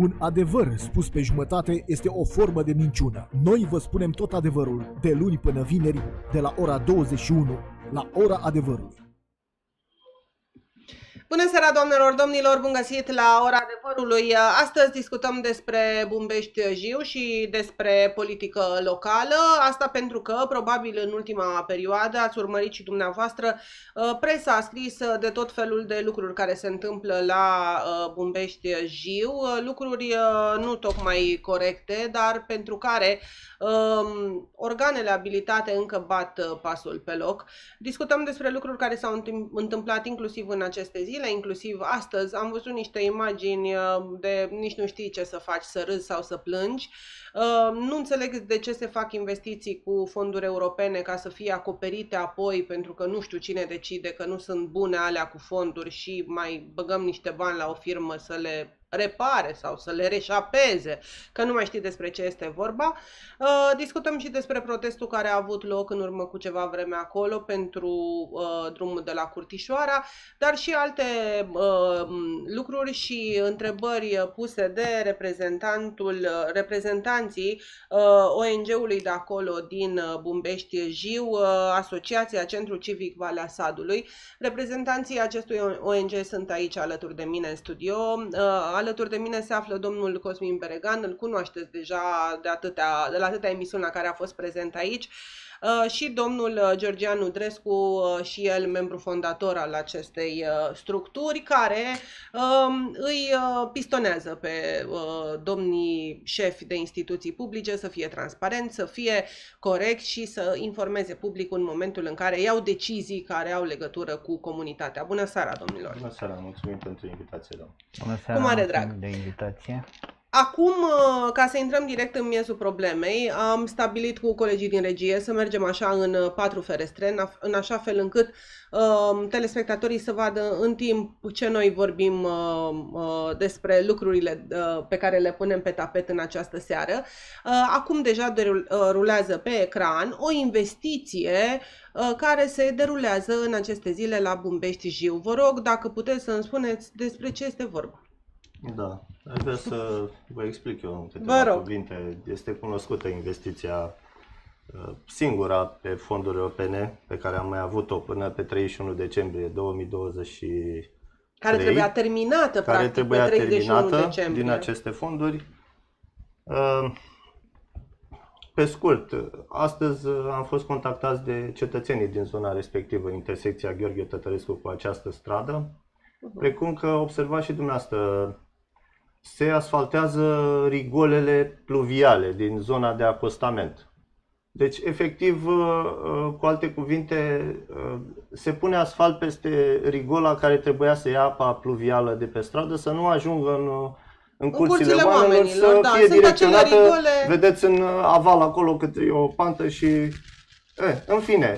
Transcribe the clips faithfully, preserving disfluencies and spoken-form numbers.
Un adevăr spus pe jumătate este o formă de minciună. Noi vă spunem tot adevărul, de luni până vineri, de la ora douăzeci și unu, la ora adevărului. Bună seara, doamnelor, domnilor, bun găsit la ora adevărului. Astăzi discutăm despre Bumbești-Jiu și despre politică locală. Asta pentru că, probabil, în ultima perioadă ați urmărit și dumneavoastră, presa a scris de tot felul de lucruri care se întâmplă la Bumbești-Jiu, lucruri nu tocmai corecte, dar pentru care um, organele abilitate încă bat pasul pe loc. Discutăm despre lucruri care s-au întâmplat inclusiv în aceste zile, inclusiv astăzi. Am văzut niște imagini de nici nu știi ce să faci, să râzi sau să plângi. Nu înțeleg de ce se fac investiții cu fonduri europene ca să fie acoperite apoi, pentru că nu știu cine decide că nu sunt bune alea cu fonduri și mai băgăm niște bani la o firmă să le repare sau să le reșapeze, că nu mai știi despre ce este vorba. Uh, discutăm și despre protestul care a avut loc în urmă cu ceva vreme acolo pentru uh, drumul de la Curtișoara, dar și alte uh, lucruri și întrebări puse de reprezentantul, reprezentanții uh, O N G-ului de acolo din Bumbești-Jiu, uh, Asociația Centru Civic Valea Sadului. Reprezentanții acestui O N G sunt aici alături de mine în studio. Uh, Alături de mine se află domnul Cosmin Beregan, îl cunoașteți deja de, atâtea, de la atâtea emisiuni la care a fost prezent aici, și domnul Georgian Nudrescu, și el membru fondator al acestei structuri, care îi pistonează pe domnii șefi de instituții publice să fie transparenți, să fie corect și să informeze publicul în momentul în care iau decizii care au legătură cu comunitatea. Bună seara, domnilor! Bună seara, mulțumim pentru invitație, domnul. Bună seara, cu mare drag de invitație. Acum, ca să intrăm direct în miezul problemei, am stabilit cu colegii din regie să mergem așa în patru ferestre, în așa fel încât uh, telespectatorii să vadă în timp ce noi vorbim uh, uh, despre lucrurile uh, pe care le punem pe tapet în această seară. Uh, acum deja derul, uh, rulează pe ecran o investiție uh, care se derulează în aceste zile la Bumbești-Jiu. Vă rog, dacă puteți să îmi spuneți despre ce este vorba. Da, aș vrea să vă explic eu în câteva cuvinte. Este cunoscută investiția singura pe fonduri europene pe care am mai avut-o până pe treizeci și unu decembrie două mii douăzeci și trei. Care trebuia terminată, care practic, trebuia pe treizeci și unu terminată decembrie. Din aceste fonduri. Pe scurt, astăzi am fost contactați de cetățenii din zona respectivă, intersecția Gheorghe Tătărescu cu această stradă, precum că observați și dumneavoastră, se asfaltează rigolele pluviale din zona de acostament. Deci, efectiv, cu alte cuvinte, se pune asfalt peste rigola care trebuia să ia apa pluvială de pe stradă, să nu ajungă în, în curțile, curțile oamenilor, oamenilor, să da, fie direcționată. Rigole... Vedeți în aval acolo cât e o pantă și... E, în fine,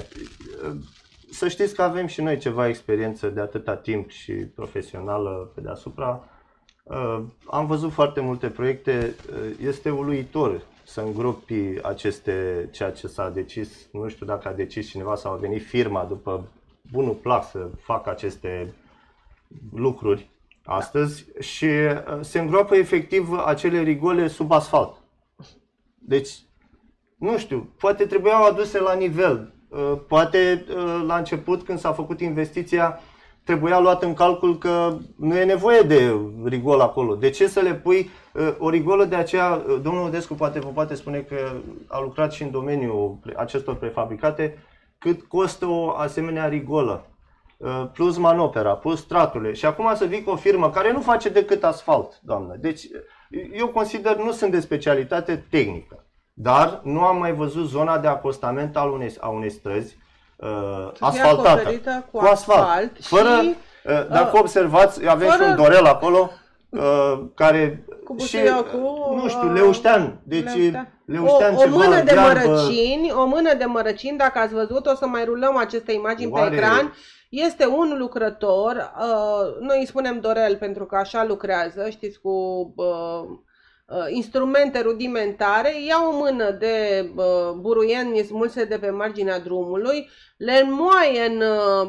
să știți că avem și noi ceva experiență de atâta timp și profesională pe deasupra. Am văzut foarte multe proiecte, este uluitor să îngropi aceste, ceea ce s-a decis, nu știu dacă a decis cineva sau a venit firma după bunul plac să facă aceste lucruri astăzi și se îngroapă efectiv acele rigole sub asfalt. Deci, nu știu, poate trebuiau aduse la nivel, poate la început când s-a făcut investiția trebuia luat în calcul că nu e nevoie de rigol acolo. De ce să le pui o rigolă de aceea? Domnul Odescu poate vă poate spune că a lucrat și în domeniul acestor prefabricate, cât costă o asemenea rigolă, plus manopera, plus straturile. Și acum să vii cu o firmă care nu face decât asfalt, doamnă. Deci eu consider, nu sunt de specialitate tehnică, dar nu am mai văzut zona de acostament al unei, a unei străzi Uh, asfaltată, cu, cu asfalt, asfalt fără, și, uh, dacă observați, avem fără, și un dorel acolo, uh, care cu și, cu, nu știu, leuștean, deci leuștean, leuștean o, ceva, o mână de gearbă. mărăcini, o mână de mărăcini, dacă ați văzut, o să mai rulăm aceste imagini Oare... pe ecran, este un lucrător, uh, noi îi spunem dorel pentru că așa lucrează, știți, cu... Uh, instrumente rudimentare, ia o mână de uh, buruieni smulse de pe marginea drumului, le înmoaie în uh,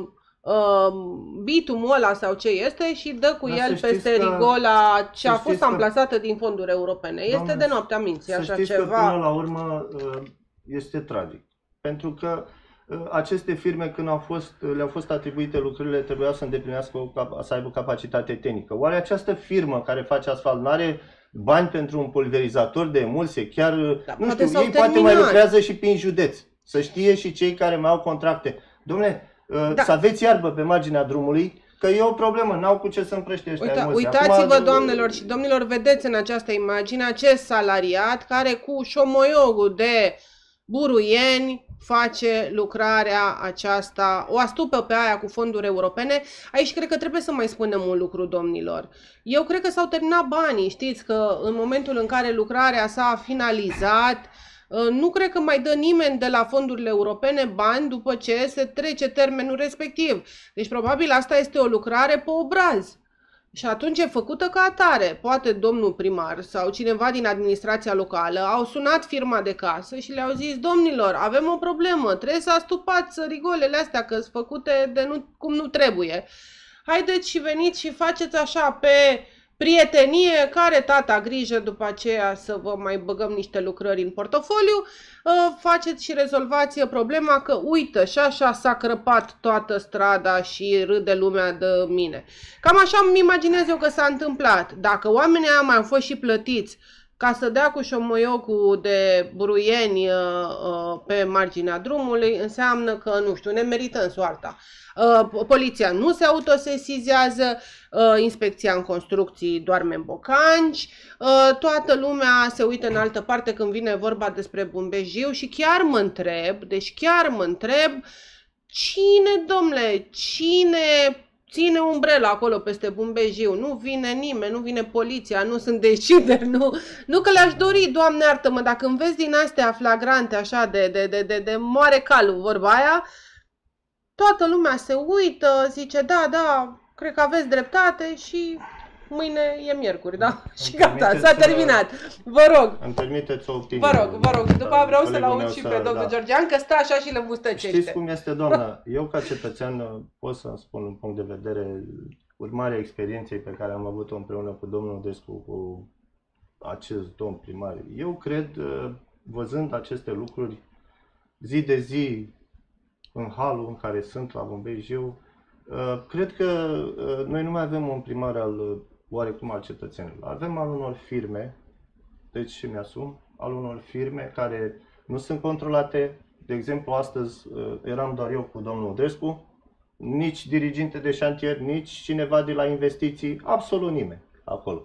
uh, bitumul ăla sau ce este și dă cu Dar el să peste știți că- rigola ce să a fost știți că- amplasată din fonduri europene. Este Doamne, de noaptea minții, Să așa știți că ceva. până la urmă uh, este tragic. Pentru că uh, aceste firme, când au fost, le-au fost atribuite lucrurile, trebuiau să îndeplinească, o cap- să aibă capacitate tehnică. Oare această firmă care face asfalt nu are bani pentru un pulverizator de emulsie? Chiar, Da, nu poate știu, s-au ei poate mai terminat. lucrează și prin județ. Să știe și cei care mai au contracte. Dom'le, uh, Da. să aveți iarbă pe marginea drumului, că e o problemă, n-au cu ce să împrăște ăștia Uita, emulsie. uitați-vă, Acum, doamnelor și domnilor, vedeți în această imagine acest salariat care cu șomoiogul de buruieni face lucrarea aceasta, o astupă pe aia cu fonduri europene. Aici cred că trebuie să mai spunem un lucru, domnilor. Eu cred că s-au terminat banii, știți că în momentul în care lucrarea s-a finalizat, nu cred că mai dă nimeni de la fondurile europene bani după ce se trece termenul respectiv. Deci probabil asta este o lucrare pe obraz. Și atunci e făcută ca atare. Poate domnul primar sau cineva din administrația locală au sunat firma de casă și le-au zis: domnilor, avem o problemă, trebuie să astupați rigolele astea că sunt făcute de nu, cum nu trebuie. Haideți și veniți și faceți așa pe prietenie, care tata grijă după aceea să vă mai băgăm niște lucrări în portofoliu, faceți și rezolvați problema că uite și așa s-a crăpat toată strada și râde lumea de mine. Cam așa îmi imaginez eu că s-a întâmplat. Dacă oamenii ăia mai au fost și plătiți ca să dea cu șomoiocul de buruieni pe marginea drumului, înseamnă că, nu știu, ne merităm soarta. Poliția nu se autosesizează, inspecția în construcții doarme în bocanci, toată lumea se uită în altă parte când vine vorba despre Bumbejiu și chiar mă întreb, deci chiar mă întreb, cine, domnule, cine ține umbrela acolo peste Bumbejiu? Nu vine nimeni, nu vine poliția, nu sunt decideri, nu, nu că le-aș dori, Doamne iartă-mă, dacă îmi vezi din astea flagrante așa de, de, de, de, de moare calul, vorba aia, toată lumea se uită, zice, da, da, cred că aveți dreptate și mâine e miercuri, da? Și gata, s-a terminat. Vă rog. Îmi permiteți o opinie. Vă rog, vă rog. După aia vreau să-l Colegul aud meu și să- pe domnul da. Georgian, că stă așa și le mustăcește. Știți cum este, doamnă? Eu, ca cetățean, pot să-mi spun un punct de vedere, urmarea experienței pe care am avut-o împreună cu domnul Descu, cu acest domn primar. Eu cred, văzând aceste lucruri zi de zi, în halul în care sunt la Bumbejiu, cred că noi nu mai avem un primar al oarecum al cetățenilor. Avem al unor firme, deci și mi-asum, al unor firme care nu sunt controlate. De exemplu, astăzi eram doar eu cu domnul Drescu, nici diriginte de șantier, nici cineva de la investiții, absolut nimeni acolo.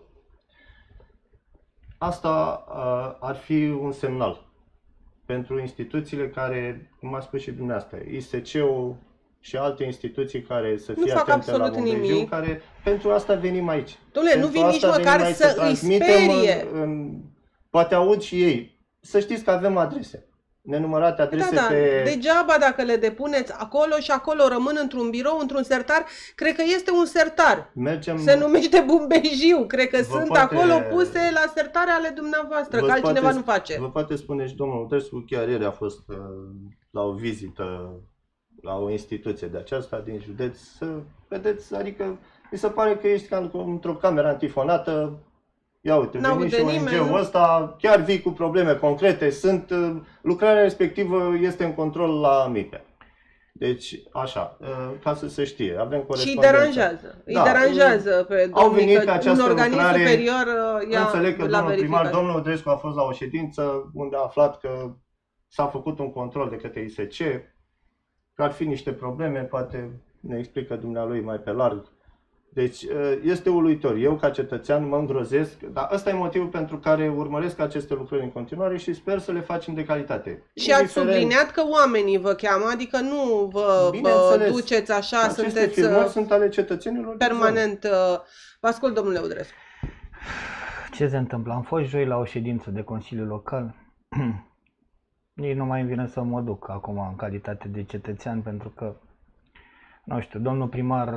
Asta ar fi un semnal pentru instituțiile care, cum a spus și dumneavoastră, I S C-ul și alte instituții care să Nu fie fac atente la absolut Bumbejiu, nimic. care pentru asta venim aici. Dom'le, nu Pentru vin nici asta venim măcar aici să îi transmitem sperie. în- în- poate aud și ei. Să știți că avem adrese. Nenumărate adrese Da, da, pe... degeaba dacă le depuneți acolo și acolo rămân într-un birou, într-un sertar, cred că este un sertar. Mergem... Se numește Bumbejiu, cred că Vă sunt poate- acolo puse la sertare ale dumneavoastră, Vă că altcineva poate- nu face. Vă poate spune și domnul Drescu, chiar ieri a fost uh, la o vizită la o instituție de aceasta din județ, să vedeți, adică mi se pare că ești ca într-o cameră antifonată. Ia uite, N-aude veni și nimeni, O N G-ul nu? ăsta, chiar vii cu probleme concrete, sunt, uh, lucrarea respectivă este în control la MIPE. Deci, așa, uh, ca să se știe, avem Și îi corespondență. deranjează. Îi Da, deranjează pe au domnii venit că pe un această organism lucrare. superior uh, ia Înțeleg că la domnul primar, verificare. domnul Drescu a fost la o ședință unde a aflat că s-a făcut un control de către I S C, că ar fi niște probleme, poate ne explică dumnealui mai pe larg. Deci este uluitor. Eu, ca cetățean, mă îngrozesc, dar ăsta e motivul pentru care urmăresc aceste lucruri în continuare și sper să le facem de calitate. Și ați Indiferent- subliniat că oamenii vă cheamă, adică nu vă, vă Bineînțeles. duceți așa, Aceste sunteți firmări uh, sunt ale cetățenilor din zonă. permanent. uh, Vă ascult, domnule Udrescu. Ce se întâmplă? Am fost joi la o ședință de Consiliu Local. Nici nu mai îmi vine să mă duc acum în calitate de cetățean, pentru că, nu știu, domnul primar,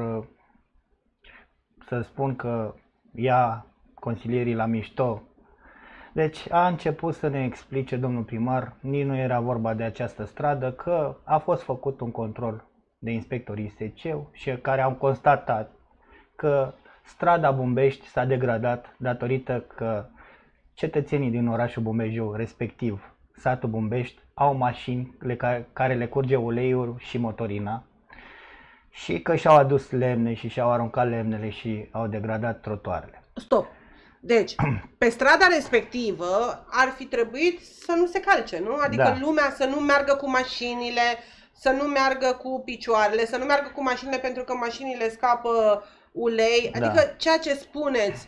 să spun că ia consilierii la mișto. Deci a început să ne explice domnul primar, nici nu era vorba de această stradă, că a fost făcut un control de inspectorii I S C și care au constatat că strada Bumbești s-a degradat datorită că cetățenii din orașul Bumbeștiu, respectiv satul Bumbești, au mașini care le curge uleiul și motorina și că și-au adus lemne și și-au aruncat lemnele și au degradat trotuarele. Stop! Deci, pe strada respectivă ar fi trebuit să nu se calce, nu? Adică Da. lumea să nu meargă cu mașinile, să nu meargă cu picioarele, să nu meargă cu mașinile pentru că mașinile scapă ulei. Adică Da. ceea ce spuneți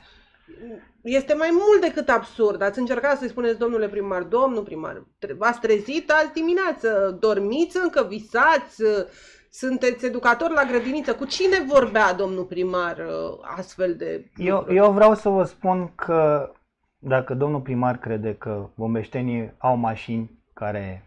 este mai mult decât absurd. Ați încercat să-i spuneți, domnule primar, domnul primar, v-ați trezit azi dimineață, dormiți încă, visați, sunteți educator la grădiniță. Cu cine vorbea domnul primar astfel de Eu, eu vreau să vă spun că dacă domnul primar crede că bombeștenii au mașini care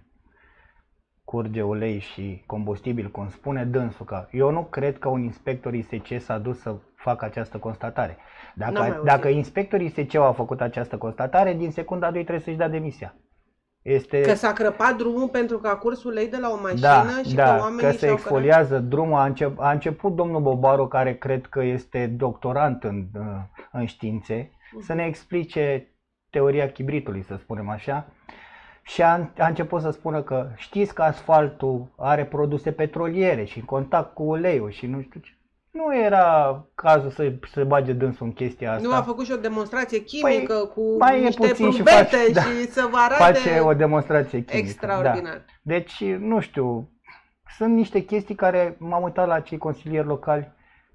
curge ulei și combustibil, cum spune dânsul, că eu nu cred că un inspector I S C s-a dus să facă această constatare. Dacă, dacă inspectorii I S C au făcut această constatare, din secunda doi trebuie să-și dea demisia. Este... Că s-a crăpat drumul pentru că a curs ulei de la o mașină da, și da, că oamenii că se și-au exfoliază cărat... drumul. A, încep, a început domnul Bobaru, care cred că este doctorant în, în științe, uh-huh. să ne explice teoria chibritului, să spunem așa. Și a, a început să spună că știți că asfaltul are produse petroliere și în contact cu uleiul și nu știu ce. Nu era cazul să se bage dânsul în chestia asta. Nu a făcut și o demonstrație chimică păi, cu mai niște puțin plumbete și, face, da, și să vă arate face o demonstrație chimică. Extraordinar. Da. Deci, nu știu, sunt niște chestii care m-am uitat la cei consilieri locali,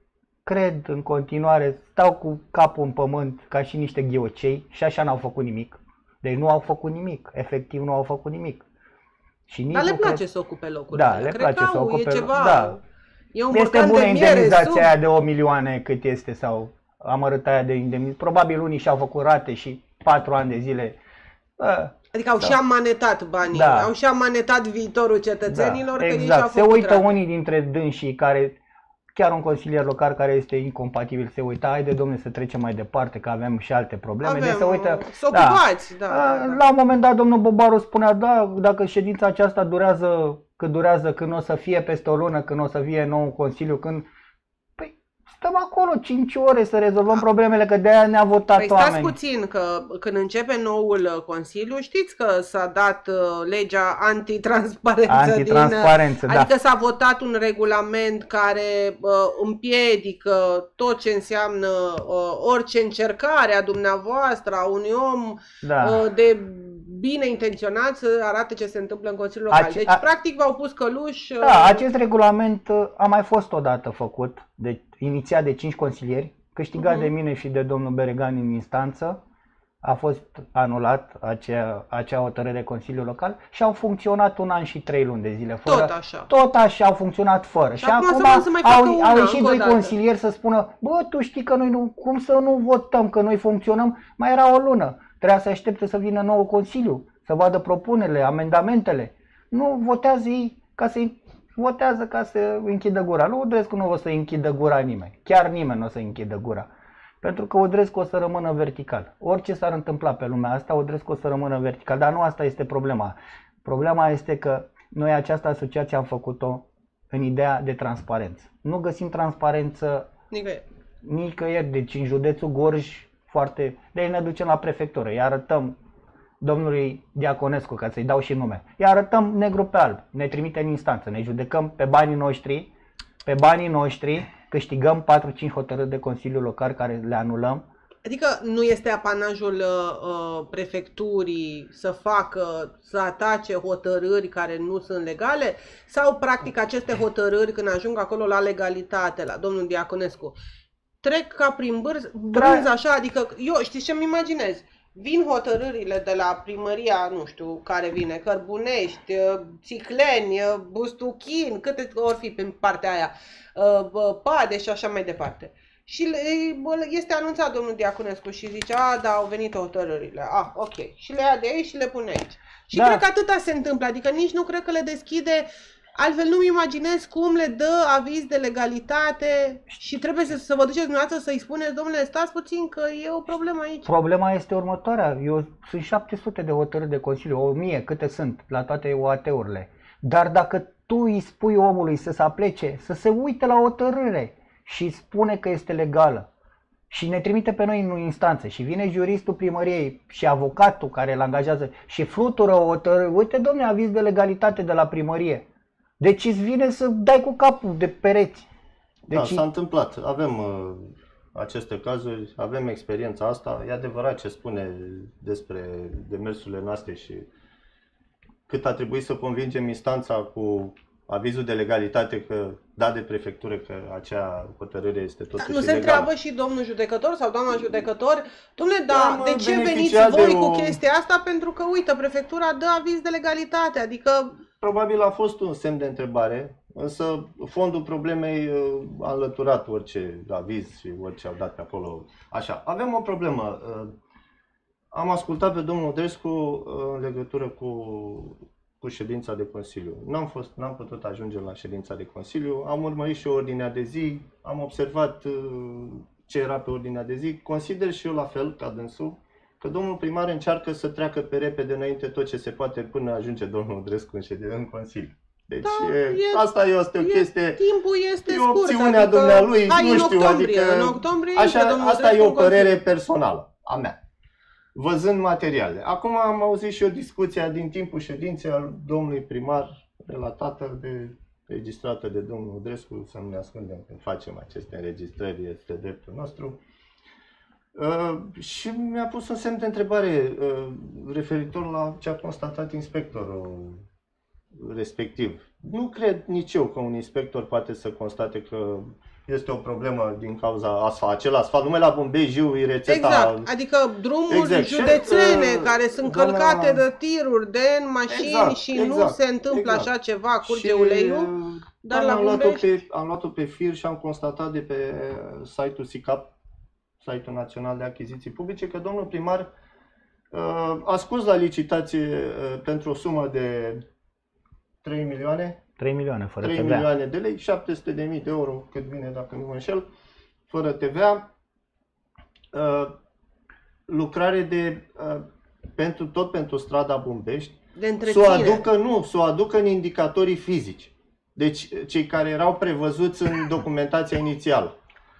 cred în continuare, stau cu capul în pământ ca și niște ghiocei și așa n-au făcut nimic. Deci nu au făcut nimic, efectiv nu au făcut nimic. Și nici Dar le place cred... să ocupe locurile. Da, le cred place că să au, ocupe. E ceva... Da. E un este bună indemnizația sub... aia de o milioane cât este sau amărâtaia de indemnizație. Probabil unii și-au făcut rate și patru ani de zile. Bă, adică au da. și amanetat banii, Da. au și amanetat viitorul cetățenilor. Da, că exact. Ei se uită rate. unii dintre dânsii care, chiar un consilier local care este incompatibil, se uită, haide domnule să trecem mai departe că avem și alte probleme. Avem, Deci se uită, să ocupați, da. Da, da. La un moment dat domnul Bobaru spunea, da, dacă ședința aceasta durează cât durează, când o să fie peste o lună, când o să fie nou consiliu, când... Păi stăm acolo cinci ore să rezolvăm problemele, că de-aia ne-a votat păi oamenii. stați puțin, că când începe noul consiliu, știți că s-a dat uh, legea antitransparență. Antitransparență, din, da. Adică s-a votat un regulament care uh, împiedică tot ce înseamnă uh, orice încercare a dumneavoastră, a unui om Da. uh, de bine intenționat să arate ce se întâmplă în Consiliul Local. Ace- Deci, a- practic, v-au pus căluși... Uh, Da, acest regulament uh, a mai fost odată făcut, de, inițiat de cinci consilieri, câștigat Mhm. de mine și de domnul Beregan în instanță. A fost anulat acea, acea hotărâre de Consiliul Local și au funcționat un an și trei luni de zile. Fără, Tot așa. Tot așa au funcționat fără. Și, acum acum să vreau să mai facă au, una, au ieșit încă o doi dată. consilieri să spună, bă, tu știi că noi nu, cum să nu votăm, că noi funcționăm, mai era o lună. Trebuia să aștepte să vină nou consiliu, să vadă propunerile, amendamentele. Nu votează ei ca să votează ca să închidă gura. Lui Udrescu nu o să închidă gura nimeni. Chiar nimeni nu o să închidă gura. Pentru că Udrescu o să rămână vertical. Orice s-ar întâmpla pe lumea asta, Udrescu o să rămână vertical. Dar nu asta este problema. Problema este că noi această asociație am făcut-o în ideea de transparență. Nu găsim transparență Nicăieri. nicăieri. Deci în județul Gorj foarte... Deci ne ducem la prefectură, îi arătăm domnului Diaconescu, ca să-i dau și nume. Îi arătăm negru pe alb, ne trimite în instanță, ne judecăm pe banii noștri, pe banii noștri, câștigăm patru cinci hotărâri de Consiliu Local care le anulăm. Adică nu este apanajul uh, prefecturii să facă, să atace hotărâri care nu sunt legale? Sau practic aceste hotărâri când ajung acolo la legalitate, la domnul Diaconescu, trec ca prin bârz, brânz așa? Adică eu știți ce-mi imaginez? Vin hotărârile de la primăria, nu știu care vine, Cărbunești, Țicleni, Bustuchin, câte ori fi pe partea aia, Pade și așa mai departe. Și este anunțat domnul Diaconescu și zice, a, da, au venit hotărârile, ah, ok. Și le ia de aici și le pune aici. Și Da. cred că atâta se întâmplă, adică nici nu cred că le deschide, altfel nu-mi imaginez cum le dă aviz de legalitate și trebuie să, să vă duceți dumneavoastră să-i spuneți, domnule, stați puțin că e o problemă aici. Problema este următoarea, eu sunt șapte sute de hotărâri de Consiliu, o mie câte sunt la toate O A T-urile. Dar dacă tu îi spui omului să se aplece, să se uite la hotărâre și spune că este legală și ne trimite pe noi în instanță și vine juristul primăriei și avocatul care îl angajează și flutură o hotărâre, uite domne, aviz de legalitate de la primărie. Deci îți vine să dai cu capul de pereți. Deci... Da, s-a întâmplat. Avem uh, aceste cazuri, avem experiența asta. E adevărat ce spune despre demersurile noastre și cât a trebuit să convingem instanța cu avizul de legalitate că dat de prefectură că acea hotărâre este totuși Nu se ilegală. întreabă și domnul judecător sau doamna judecător, dom'le, dar Da, de ce veniți beneficia voi de cu o- chestia asta? Pentru că, uite, prefectura dă aviz de legalitate, adică... Probabil a fost un semn de întrebare, însă fondul problemei uh, a înlăturat orice aviz și orice au dat pe acolo. Așa, avem o problemă. Uh, Am ascultat pe domnul Odrescu uh, în legătură cu, cu ședința de Consiliu. N-am fost, n-am putut ajunge la ședința de Consiliu, am urmărit și ordinea de zi, am observat uh, ce era pe ordinea de zi. Consider și eu la fel ca dânsul că domnul primar încearcă să treacă pe repede înainte tot ce se poate până ajunge domnul Odrescu în, ședință, în Consiliu. Deci Da, e, e- asta este o e- chestie, Timpul este e o scurt, opțiune a adică... dumnealui, hai, nu în știu, octombrie, adică în octombrie, așa, intră domnul asta e Odrescu o în Consiliu. părere personală a mea, văzând materiale. Acum am auzit și o discuție din timpul ședinței al domnului primar, relatată de, registrată de domnul Odrescu, să nu ne ascundem când facem aceste înregistrări, este dreptul nostru. Uh, și mi-a pus un semn de întrebare uh, referitor la ce a constatat inspectorul respectiv. Nu cred nici eu că un inspector poate să constate că este o problemă din cauza asfalt, acel asfalt. Numai la Bumbejiu e rețeta... Exact, adică drumuri Exact. județene Și, uh, care sunt doamna- călcate de tiruri, de în mașini Exact, și nu exact, se întâmplă exact. așa ceva, curge Și, uleiul. uh, dar am la luat-o Bumbești- pe, am luat-o pe fir și am constatat de pe site-ul SICAP, site-ul Național de Achiziții Publice, că domnul primar uh, a scos la licitație uh, pentru o sumă de trei milioane, trei milioane fără trei T V A. milioane de lei, șapte sute de mii de euro, cât vine dacă nu mă înșel, fără T V A. Uh, lucrare de, uh, pentru, tot pentru strada Bumbești, De să o întreținere. aducă, nu, să o aducă în indicatorii fizici. Deci cei care erau prevăzuți în documentația inițială.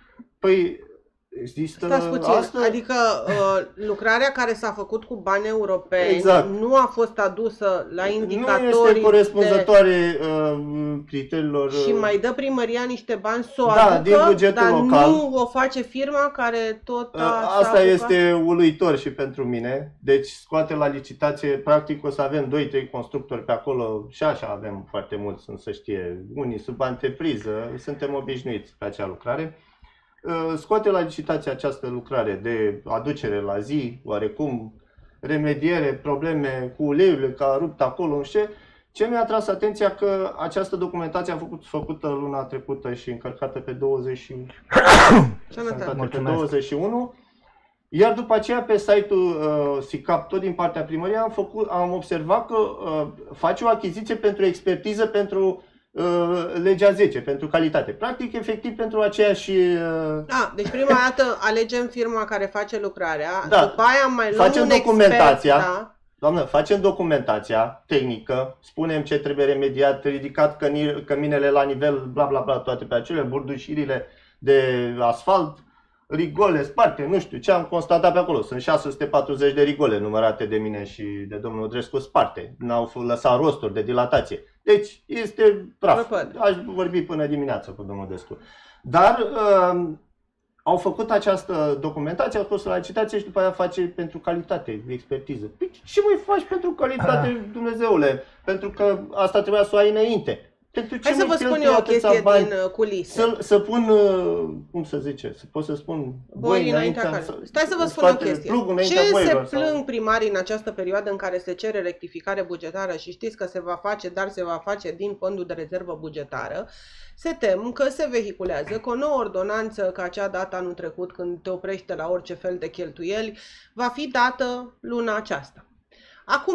Păi există Stați puțin, asta? adică uh, lucrarea care s-a făcut cu bani europeni Exact. nu a fost adusă la nu indicatorii este corespunzătoare uh, criteriilor. de... și uh, mai dă primăria niște bani să o Da, aducă, din bugetul dar local. nu o face firma care tot uh, a, s-a Asta apucat? este uluitor și pentru mine. Deci scoate la licitație, practic o să avem doi trei constructori pe acolo și așa avem foarte mulți, să știe, unii sub antrepriză, suntem obișnuiți pe acea lucrare. Uh, Scoate la licitație această lucrare de aducere la zi, oarecum, remediere, probleme cu uleiurile, că a rupt acolo, nu știu ce. Ce mi-a atras atenția că această documentație a fost făcută luna trecută și încărcată pe douăzeci și Sănătate. pe Mulțumesc. douăzeci și unu, iar după aceea pe site-ul uh, SICAP, tot din partea primăriei, am, făcut, am observat că uh, face o achiziție pentru expertiză pentru uh, legea zece, pentru calitate. Practic, efectiv, pentru aceeași... Uh, A, deci prima dată alegem firma care face lucrarea, Da. după aia mai luăm Facem un documentația. expert, da? Doamnă, facem documentația tehnică, spunem ce trebuie remediat, ridicat căni- căminele la nivel, bla bla bla, toate pe acele, burdușirile de asfalt, rigole sparte, nu știu ce am constatat pe acolo. Sunt șase sute patruzeci de rigole numărate de mine și de domnul Odrescu sparte. N-au f- lăsat rosturi de dilatație. Deci este praf. Prăpăd. Aș vorbi până dimineață cu domnul Odrescu. Dar uh, au făcut această documentație, au scos la licitație și după aia face pentru calitate, de expertiză. Păi ce mai faci pentru calitate, Dumnezeule? Pentru că asta trebuia să o ai înainte. Pentru ce Hai să mai vă spun cheltui eu o atâția chestie bani? din uh, culise. Să, să pun, uh, cum să zice, să pot să spun, Boi înaintea casei. Stai să vă spun o chestie. Ce se plâng primarii în această perioadă în care se cere rectificare bugetară și știți că se va face, dar se va face din fondul de rezervă bugetară, se tem că se vehiculează că o nouă ordonanță ca cea dată anul trecut când te oprește la orice fel de cheltuieli va fi dată luna aceasta. Acum,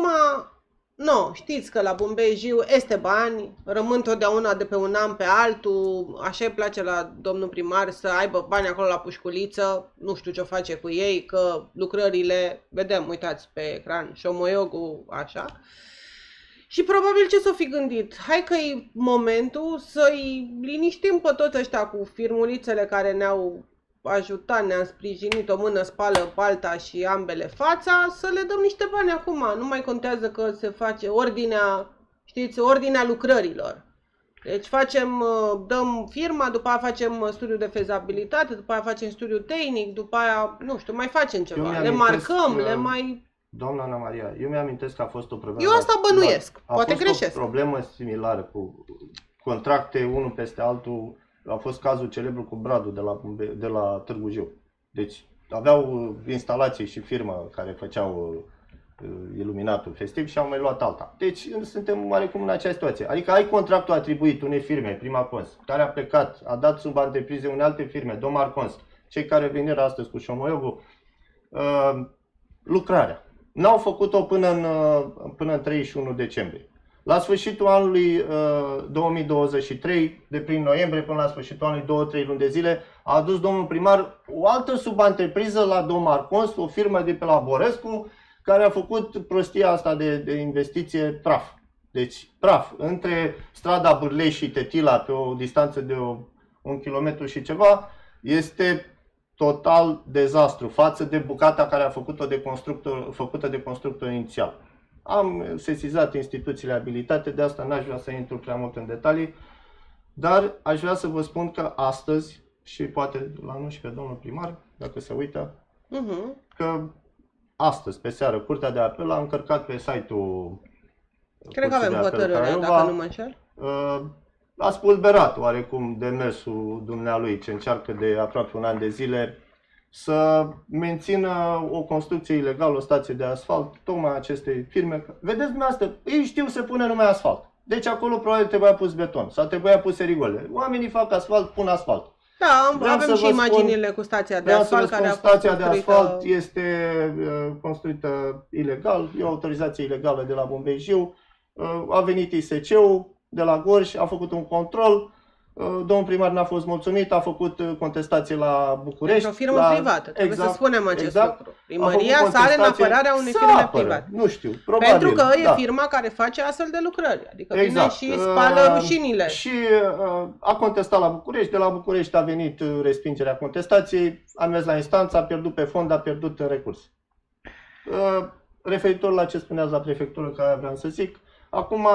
nu, știți că la Bumbejiu este bani, rămân totdeauna de pe un an pe altul, așa îi place la domnul primar să aibă bani acolo la pușculiță, nu știu ce face cu ei, că lucrările, vedem, uitați pe ecran, șomoiogul, așa. Și probabil ce s-o fi gândit? Hai că e momentul să-i liniștim pe toți ăștia cu firmulițele care ne-au ajutat, ne-au sprijinit, o mână spală pe alta și ambele fața, să le dăm niște bani acum. Nu mai contează că se face ordinea, știți, ordinea lucrărilor. Deci facem, dăm firma, după aia facem studiu de fezabilitate, după aia facem studiu tehnic, după aia, nu știu, mai facem ceva. Le marcăm, că... le mai... Doamna Ana Maria, eu mi-amintesc că a fost o problemă. Eu asta bănuiesc, a poate fost greșesc. o problemă similară cu contracte unul peste altul. A fost cazul celebru cu Bradul de la, de la Târgu Jiu. Deci aveau instalații și firmă care făceau uh, iluminatul festiv și au mai luat alta. Deci suntem oarecum în acea situație. Adică ai contractul atribuit unei firme, Prima Cons, care a plecat, a dat sub antreprize unei alte firme, Domar Cons, cei care veniră astăzi cu Șomoiogul, uh, lucrarea. N-au făcut-o până în, până în treizeci și unu decembrie. La sfârșitul anului uh, două mii douăzeci și trei, de prin noiembrie până la sfârșitul anului, două trei luni de zile, a adus domnul primar o altă subantrepriză la Domar Cons, o firmă de pe la Borescu, care a făcut prostia asta de, de investiție praf. Deci praf, între strada Bârlei și Tetila, pe o distanță de o, un kilometru și ceva, este total dezastru față de bucata care a făcut-o de constructor, făcută de constructor inițial. Am sesizat instituțiile abilitate, de asta n-aș vrea să intru prea mult în detalii, dar aș vrea să vă spun că astăzi, și poate la nu și pe domnul primar, dacă se uită, uh-huh. că astăzi, pe seară, Curtea de Apel a încărcat pe site-ul Cred că avem hotărârea, dacă nu mă înșel. Uh, a spulberat oarecum demersul dumnealui, ce încearcă de aproape un an de zile să mențină o construcție ilegală, o stație de asfalt, tocmai acestei firme. Vedeți dumneavoastră, ei știu să pune numai asfalt. Deci acolo probabil trebuia pus beton sau trebuia puse rigole. Oamenii fac asfalt, pun asfalt. Da, vreau avem și imaginile spun, cu stația de asfalt care a fost stația construită... de asfalt este uh, construită ilegal, e o autorizație ilegală de la Bumbejiu. Uh, a venit I S C-ul de la Gorj, a făcut un control. Domnul primar n-a fost mulțumit, a făcut contestație la București. Pentru o firmă la... privată, trebuie exact, să spunem acest exact. lucru. Primăria sare în apărarea unei firme apără, private. Nu știu, probabil. Pentru că da. e firma care face astfel de lucrări. Adică exact. vine și spală rușinile. Și uh, a contestat la București, de la București a venit respingerea contestației, a mers la instanță, a pierdut pe fond, a pierdut în recurs. Uh, referitor la ce spuneați la prefectură, care vreau să zic, acum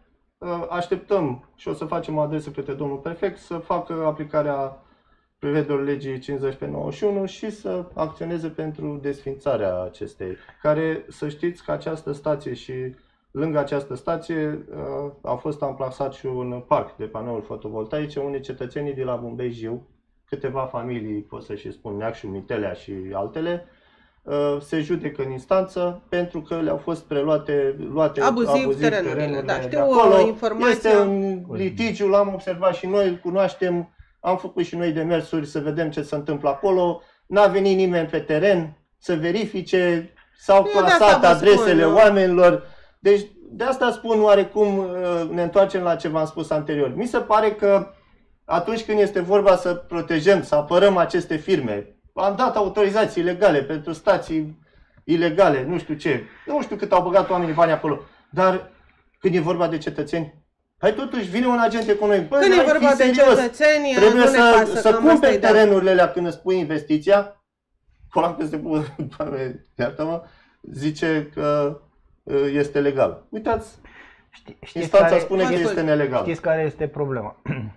așteptăm și o să facem o adresă către domnul prefect să facă aplicarea prevederilor legii cincizeci pe nouăzeci și unu și să acționeze pentru desfințarea acestei. Care, să știți că această stație și lângă această stație a fost amplasat și un parc de panouri fotovoltaice unde cetățenii de la Bumbejiu, câteva familii, pot să și spun Neacșu, Mitelea și altele, se judecă în instanță pentru că le-au fost preluate luate abuziv, abuziv terenurile. terenurile Da, știu acolo. informația. Este un litigiu, l-am observat și noi, îl cunoaștem, am făcut și noi demersuri să vedem ce se întâmplă acolo. N-a venit nimeni pe teren să verifice, s-au clasat adresele spun, oamenilor. Deci de asta spun oarecum ne întoarcem la ce v-am spus anterior. Mi se pare că atunci când este vorba să protejăm, să apărăm aceste firme, am dat autorizații ilegale pentru stații ilegale, nu știu ce. Nu știu cât au băgat oamenii bani acolo. Dar când e vorba de cetățeni, hai totuși, vine un agent economic. Bă, când e vorba de cetățeni, trebuie nu să, ne pasă, să cumperi terenurile da. alea când îți pui investiția. Colan când se pune, doamne, iartă-mă, zice că este legal. Uitați, Ști, instanța care, spune că este nelegal. Știți care este problema?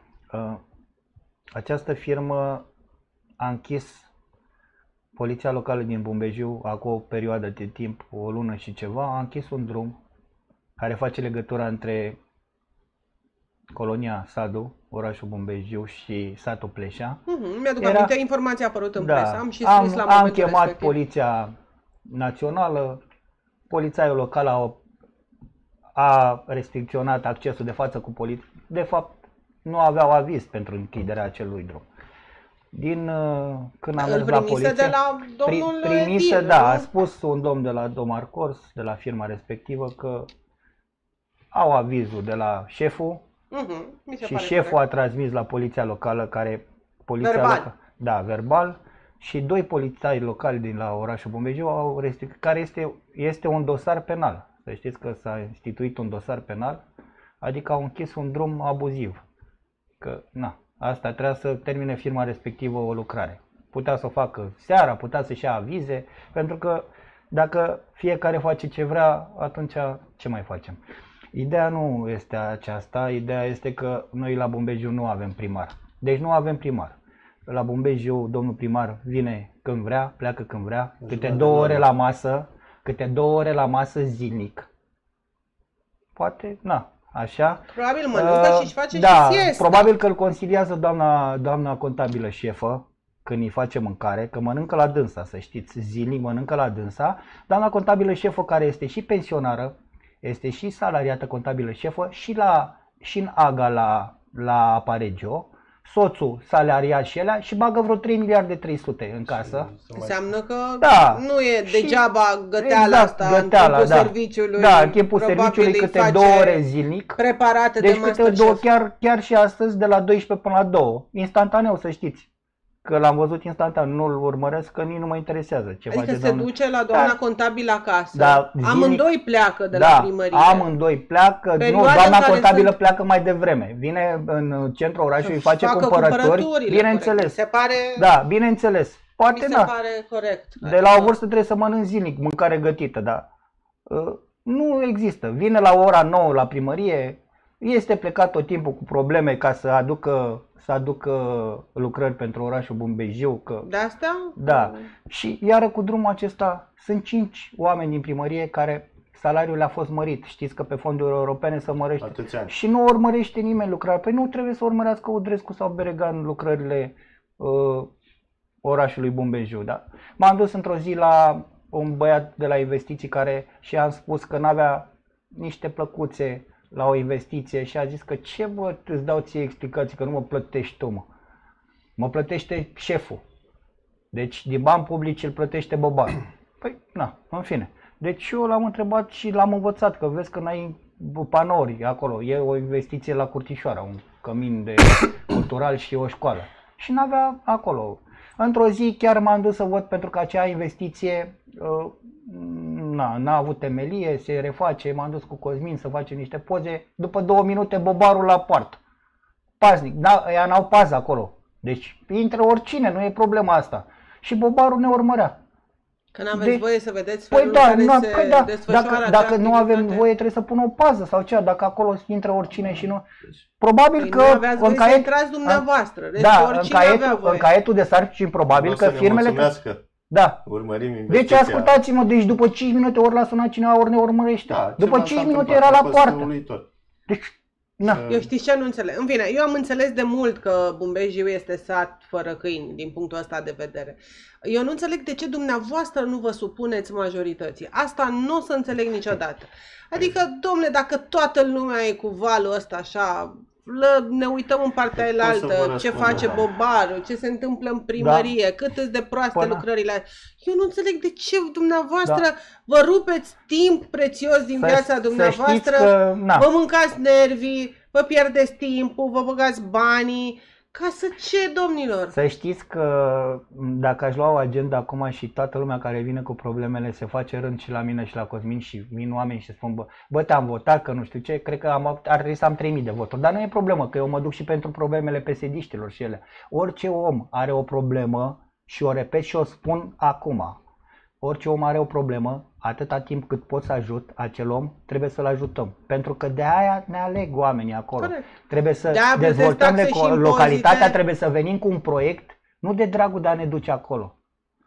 Această firmă a închis Poliția locală din Bumbejiu, acum o perioadă de timp, o lună și ceva, a închis un drum care face legătura între colonia Sadu, orașul Bumbejiu și satul Pleșa. Uh-huh. Mi-aduc Era... aminte, informația a apărut în da, presă, am și scris am, la am momentul chemat respectiv. Poliția Națională, polițaiul local a, a restricționat accesul de față cu poliție. De fapt, nu aveau aviz pentru închiderea acelui drum. Din când am mers la poliție, de la domnul primisă, Edil, da, nu? a spus un domn de la Domar Cors, de la firma respectivă, că au avizul de la șeful uh-huh. Mi se și pare șeful corect. a transmis la poliția locală, care poliția verbal. Loca, da, verbal, și doi polițai locali din la orașul Bumbejiu au restrict, care este este un dosar penal. Să știți că s-a instituit un dosar penal, adică au închis un drum abuziv. Că, na, asta trebuia să termine firma respectivă o lucrare. Putea să o facă seara, putea să-și ia avize, pentru că dacă fiecare face ce vrea, atunci ce mai facem? Ideea nu este aceasta, ideea este că noi la Bumbegiu nu avem primar. Deci nu avem primar. La Bumbegiu domnul primar vine când vrea, pleacă când vrea, câte două ore la masă, câte două ore la masă zilnic. Poate, na, așa. Probabil mănâncă uh, și-și face da, și siesta. Probabil că îl consiliază doamna, doamna contabilă șefă când îi face mâncare, că mănâncă la dânsa, să știți, zilnic mănâncă la dânsa. Doamna contabilă șefă, care este și pensionară, este și salariată contabilă șefă și, la, și în AGA la, la Aparegio, soțul salariat și elea și bagă vreo trei miliarde trei sute în casă. Înseamnă că da, nu e degeaba găteala exact, asta găteala, în timpul da. serviciului. Da, în timpul serviciului câte două ore zilnic. Preparate deci de câte Masterchef. două, chiar, chiar și astăzi de la douăsprezece până la două. Instantaneu, să știți. Că l-am văzut instantaneu, nu-l urmăresc, că nici nu mă interesează ce adică face se doamna. duce la doamna da. contabilă acasă, da, zilnic, amândoi pleacă de da, la primărie. amândoi pleacă, Perioada nu, doamna contabilă sunt... pleacă mai devreme, vine în centrul orașului, face cumpărături, bineînțeles. Se pare... Da, bineînțeles. Poate mi se da. pare corect. De la o vârstă trebuie să mănânci zilnic, mâncare gătită, dar uh, nu există. Vine la ora nouă la primărie, este plecat tot timpul cu probleme ca să aducă să aducă lucrări pentru orașul Bumbegiu. Că, de asta? Da. Și iară cu drumul acesta sunt cinci oameni din primărie care salariul le-a fost mărit. Știți că pe fonduri europene se mărește. Și nu urmărește nimeni lucrarea. Păi nu trebuie să urmărească Udrescu sau Beregan lucrările uh, orașului Bumbegiu. Da? M-am dus într-o zi la un băiat de la investiții care și am spus că n-avea niște plăcuțe la o investiție și a zis că ce bă, îți dau ție explicații că nu mă plătești tu, mă. Mă plătește șeful. Deci din bani publici îl plătește bobarul. Păi, na, în fine. Deci eu l-am întrebat și l-am învățat, că vezi că n-ai panouri acolo. E o investiție la Curtișoara, un cămin de cultural și o școală. Și n-avea acolo. Într-o zi chiar m-am dus să văd pentru că acea investiție uh, na, n-a avut temelie, se reface, m-am dus cu Cosmin să facem niște poze. După două minute bobarul la poartă. Paznic, ăia n-au pază acolo. Deci intră oricine, nu e problema asta. Și bobarul ne urmărea. Că n-aveți de... voie să vedeți felul păi da, în care nu, se păi da, desfășoară dacă, dacă nu avem activitate. voie trebuie să pună o pază sau cea, dacă acolo intră oricine și nu... Probabil păi că... nu aveați voie în caiet, să intrați dumneavoastră, deci da, oricine în caietul, avea voie. în caietul de sarcini probabil o că firmele... Că... Da. Urmărim investiția. Deci ascultați-mă, deci după cinci minute ori l-a sunat cineva, ori ne urmărește. Da, după cinci minute era la poartă. Deci, na. Eu știți ce nu înțeleg? În fine, eu am înțeles de mult că Bumbegiu este sat fără câini, din punctul ăsta de vedere. Eu nu înțeleg de ce dumneavoastră nu vă supuneți majorității. Asta nu o să înțeleg niciodată. Adică, domne, dacă toată lumea e cu valul ăsta așa, ne uităm în partea elaltă, ce face bobarul, ce se întâmplă în primărie, da. Cât îți de proaste Până. lucrările. Eu nu înțeleg de ce dumneavoastră da. vă rupeți timp prețios din să, viața dumneavoastră, că, vă mâncați nervii, vă pierdeți timpul, vă băgați banii. Ca să ce, domnilor? Să știți că dacă aș lua o agenda acum și toată lumea care vine cu problemele se face rând și la mine și la Cosmin și vin oameni și spun bă, bă te-am votat, că nu știu ce, cred că am, ar trebui să am trei mii de voturi. Dar nu e problemă, că eu mă duc și pentru problemele P S D-știlor și ele. Orice om are o problemă și o repet și o spun acum. Orice om are o problemă, atâta timp cât pot să ajut acel om, trebuie să-l ajutăm. Pentru că de aia ne aleg oamenii acolo. Corect. Trebuie să de dezvoltăm localitatea, trebuie să venim cu un proiect, nu de dragul de a ne duce acolo.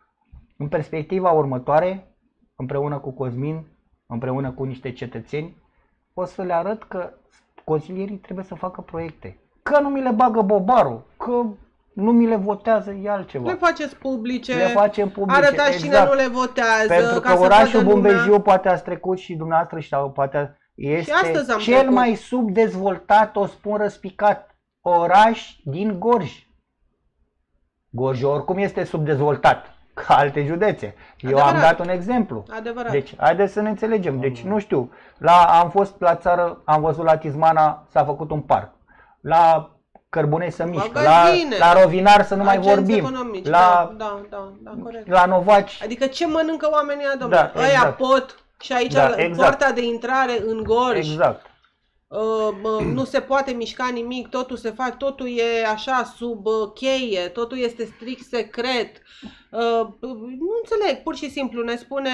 În perspectiva următoare, împreună cu Cosmin, împreună cu niște cetățeni, o să le arăt că consilierii trebuie să facă proiecte. Că nu mi le bagă bobarul, că nu mi le votează, e altceva. Le faceți publice, le facem publice, arătați exact. Cine nu le votează. Pentru ca că orașul Bumbegiu, lumea... poate ați trecut și dumneavoastră și poate este și cel trecut. mai subdezvoltat, o spun răspicat, oraș din Gorj. Gorj oricum este subdezvoltat ca alte județe. Eu Adevărat. am dat un exemplu. Adevărat. Deci, haideți să ne înțelegem. Deci, nu știu, la, am fost la țară, am văzut la Tizmana, s-a făcut un parc. La Cărbunei să mișcă, la, la Rovinar să nu mai vorbim, economici, la, da, da, da, da, corect. la Novaci. Adică ce mănâncă oamenii, domnule? Da, ăia exact. pot, Și aici Da, exact. poarta de intrare în Gorj. Exact. Uh, nu se poate mișca nimic, totul se face, totul e așa sub uh, cheie, totul este strict secret. Uh, nu înțeleg, pur și simplu ne spune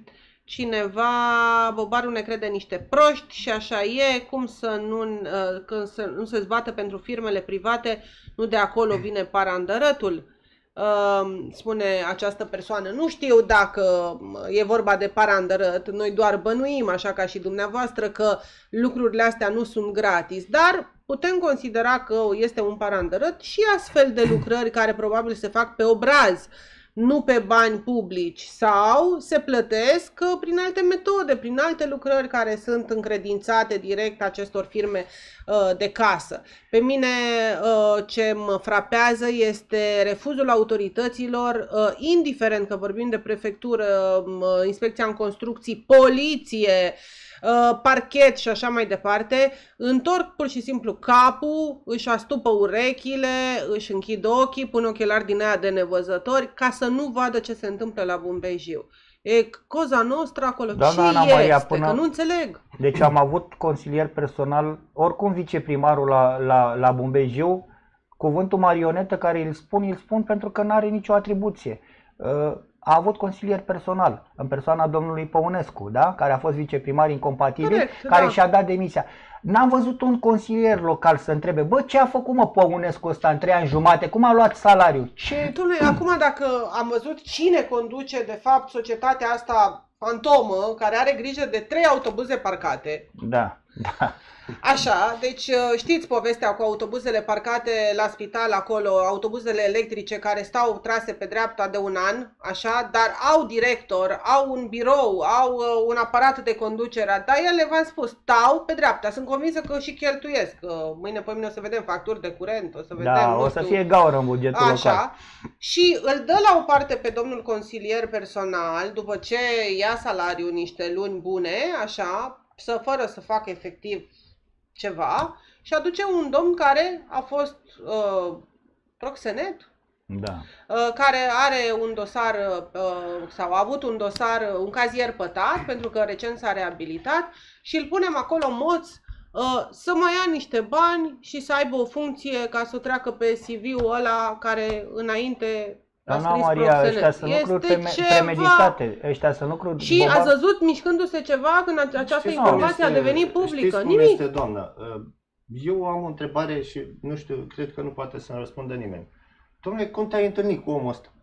cineva, Bobaru ne crede niște proști și așa e, cum să nu, uh, când să nu se zbată pentru firmele private, nu de acolo vine parandărătul. Uh, spune această persoană. Nu știu dacă e vorba de parandărăt, noi doar bănuim, așa ca și dumneavoastră, că lucrurile astea nu sunt gratis, dar putem considera că este un parandărăt și astfel de lucrări care probabil se fac pe obraz, nu pe bani publici, sau se plătesc prin alte metode, prin alte lucrări care sunt încredințate direct acestor firme uh, de casă. Pe mine uh, ce mă frapează este refuzul autorităților, uh, indiferent că vorbim de prefectură, uh, inspecția în construcții, poliție, Uh, parchet și așa mai departe, întorc pur și simplu capul, își astupă urechile, își închid ochii, pun ochelari din aia de nevăzători ca să nu vadă ce se întâmplă la Bumbejiu. E Cosa Nostra acolo. Doamna ce Ana este? Maria, până... Că nu înțeleg. Deci am avut consilier personal, oricum viceprimarul la, la, la Bumbejiu, cuvântul marionetă care îl spun, îl spun pentru că nu are nicio atribuție. Uh, A avut consilier personal în persoana domnului Păunescu, da? Care a fost viceprimar incompatibil, Corect, care da. și-a dat demisia. N-am văzut un consilier local să întrebe, bă, ce a făcut mă Păunescu ăsta în trei ani jumate, cum a luat salariul? Ce? Dom'le, acum dacă am văzut cine conduce de fapt societatea asta fantomă, care are grijă de trei autobuze parcate. Da, da. Așa, deci știți povestea cu autobuzele parcate la spital acolo, autobuzele electrice care stau trase pe dreapta de un an, așa, dar au director, au un birou, au uh, un aparat de conducere, dar ele, v-am spus, stau pe dreapta, sunt convinsă că și cheltuiesc, uh, mâine pe mine o să vedem facturi de curent, o să vedem, Da, nu o știu, să fie gaură în bugetul așa, local. și îl dă la o parte pe domnul consilier personal, după ce ia salariul niște luni bune, așa, să fără să facă efectiv ceva, și aduce un domn care a fost uh, proxenet, Da. uh, care are un dosar uh, sau a avut un dosar, un cazier pătat, pentru că recent s-a reabilitat, și îl punem acolo moț uh, să mai ia niște bani și să aibă o funcție ca să o treacă pe C V-ul ăla care înainte a Doamna scris Maria, proxenet. ăștia sunt lucruri Este preme- ceva... premeditate. Ăștia sunt lucruri... Și Boba... ați văzut mișcându-se ceva când această Știți cum informație a este- devenit publică? Știți cum Nimic. este, doamnă? Eu am o întrebare și nu știu, cred că nu poate să-mi răspundă nimeni. Dom'le, cum te-ai întâlnit cu omul ăsta?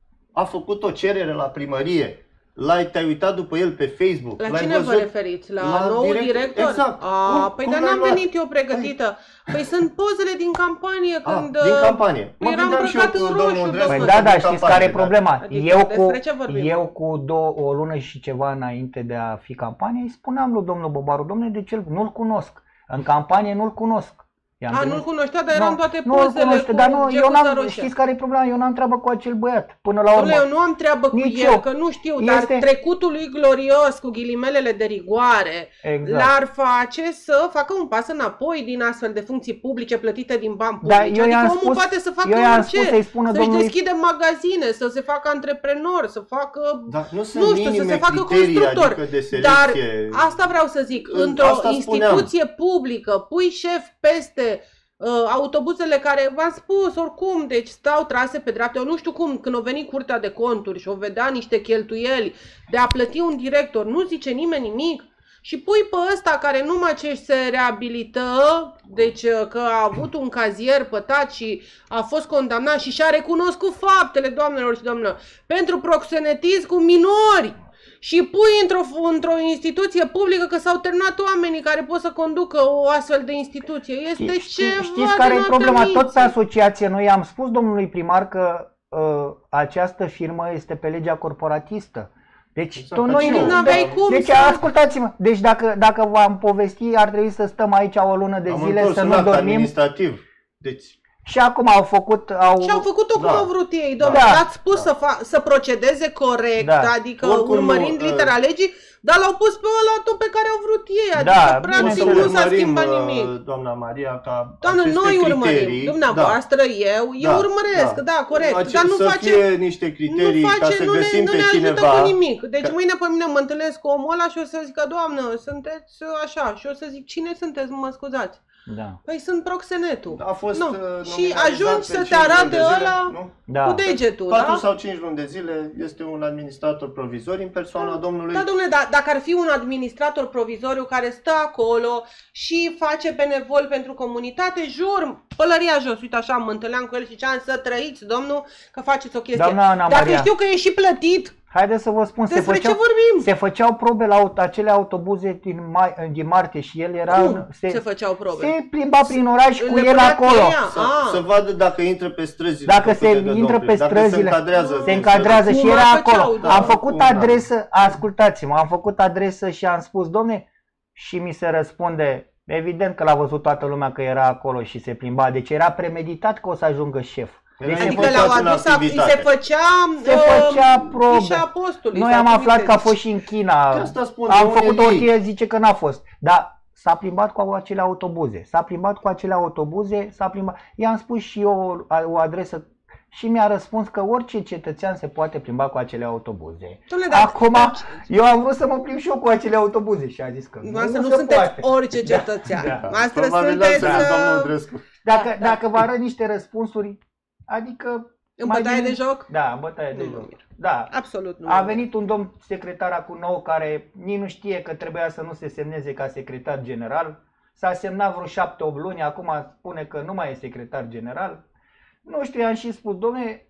A făcut o cerere la primărie, l-ai, te-ai uitat după el pe Facebook, La l-ai cine vă văzut? referiți? La, La nou direct- director? exact. A, Cum- păi cum dar l-ai n-am luat? venit eu pregătită. Păi sunt pozele din campanie A, când din uh, campanie. Mă eram gândeam și eu îmbrăcat cu în domnul roșu. Andreescu. Păi domnule. da, da, din știți campanie, care e da. problema? Adică Eu despre cu, ce vorbim? eu cu două, o lună și ceva înainte de a fi campanie, îi spuneam lui domnul Bobaru, domnule, de ce nu-l cunosc? În campanie nu-l cunosc. I-am A, trimis- nu-l cunoștea, dar Nu, eram toate nu îl pozele cunoște, cu dar nu, eu gecuța n-am, roșie. știți care e problema? Eu n-am treabă cu acel băiat, până la urmă. Dom'le, eu nu am treabă cu Nici el, eu. că nu știu, Este- dar trecutul lui glorios, cu ghilimelele de rigoare, Exact. l-ar face să facă un pas înapoi din astfel de funcții publice plătite din bani Da, publici. eu adică i-am omul spus- poate să facă eu i-am orice, spus să-i spună să-și domnului- deschide magazine, să se facă antreprenor, să facă... Da, nu sunt nu știu, să minime se facă criterii, constructor. adică de Dar selecție. asta vreau să zic, În- într-o asta spuneam. instituție publică, pui șef peste uh, autobuzele care, v-am spus, oricum, deci stau trase pe dreapta. Eu nu știu cum, când o veni Curtea de Conturi și o vedea niște cheltuieli de a plăti un director, nu zice nimeni nimic. Și pui pe ăsta care numai ce se reabilită, deci că a avut un cazier pătat și a fost condamnat și și-a recunoscut faptele, doamnelor și domnilor, pentru proxenetism cu minori. Și pui într-o, într-o instituție publică că s-au terminat oamenii care pot să conducă o astfel de instituție. Este Știți, ceva știți de care e noaptea problema? minții. Tot pe asociație, noi am spus domnului primar că uh, această firmă este pe legea corporatistă. Deci Exact, tot ca noi și eu. nu N-aveai cum Deci să- ascultați-mă, deci dacă, dacă v-am povesti, ar trebui să stăm aici o lună de Am zile întors să un nu act dormim. administrativ. Deci, Și acum au făcut... Au... Și au făcut-o cum Da. au vrut ei, domnule. Da. L-ați spus Da. să, fa- să procedeze corect, Da. adică Oricum urmărind nu, litera uh, legii, dar l-au pus pe ăla tot pe care au vrut ei, adică Da, O practic să bineînțeles. nu s-a urmărim, schimbat uh, nimic. doamna Maria, ca Doamnă, aceste noi criterii, urmărim, dumneavoastră, eu, eu da, urmăresc, da, corect, Ace- dar nu să face, fie niște nu criterii ca face, să nu ne, găsim nu pe ne ajută cineva. cu nimic. Deci Că- mâine pe mine mă întâlnesc cu omul ăla și o să zică, doamnă, sunteți așa, și o să zic, cine sunteți, mă scuzați? Da. Păi sunt proxenetul. A fost Nu. uh, Și nominalizat ajungi pe să te cinci luni arate de zile, ăla nu? Da. cu degetul, patru da? sau cinci luni de zile este un administrator provizor în persoana domnului. Da, domnule, dar dacă ar fi un administrator provizoriu care stă acolo și face benevol pentru comunitate, jur, pălăria jos, uite așa, mă întâlneam cu el și ziceam să trăiți, domnul, că faceți o chestie. Doamna Ana Dacă Maria. știu că e și plătit, Haideți să vă spun, se despre ce făceau, vorbim? se făceau probe la aut- acele autobuze din, mai, din martie și el era... Cum se, se făceau probe? se plimba prin oraș cu Le el punea acolo. cheia. Să, Ah. să vadă dacă intră pe străzile Dacă făcute se de intră domnul, pe dacă străzile, se încadrează, se pe încadrează și Acum era făceau, acolo. da. Am făcut Acum, da. adresă, ascultați-mă, am făcut adresă și am spus, domne, și mi se răspunde, evident că l-a văzut toată lumea că era acolo și se plimba, deci era premeditat că o să ajungă șef. Deci se Adică făcea le-au în adus, activitate. se făcea, Se făcea probe. fișa postului. Noi sau am cum aflat se că a zice. fost și în China. De asta spun, Am de făcut unde o ei? hârtie, zice că n-a fost. Dar s-a plimbat cu acele autobuze. S-a plimbat cu acele autobuze, s-a plimbat. I-am spus și eu o, o adresă și mi-a răspuns că orice cetățean se poate plimba cu acele autobuze. Dom'le, dar- Acum, eu am vrut să mă plimb și eu cu acele autobuze și a zis că nu, Noastră nu se sunteți poate. orice cetățean. Da. Noastră Probabil sunteți asta e domnul uh, Drescu. Dacă, Da, da. dacă vă arăt niște răspunsuri, adică... în mai bătaie bine- de joc. Da, în bătaie de Nu mă joc. mir. Da. Absolut nu. A mă mir. venit un domn secretar acum nou care nici nu știe că trebuia să nu se semneze ca secretar general. S-a semnat vreo șapte opt luni, acum spune că nu mai e secretar general. Nu știu, i-am și spus, domne,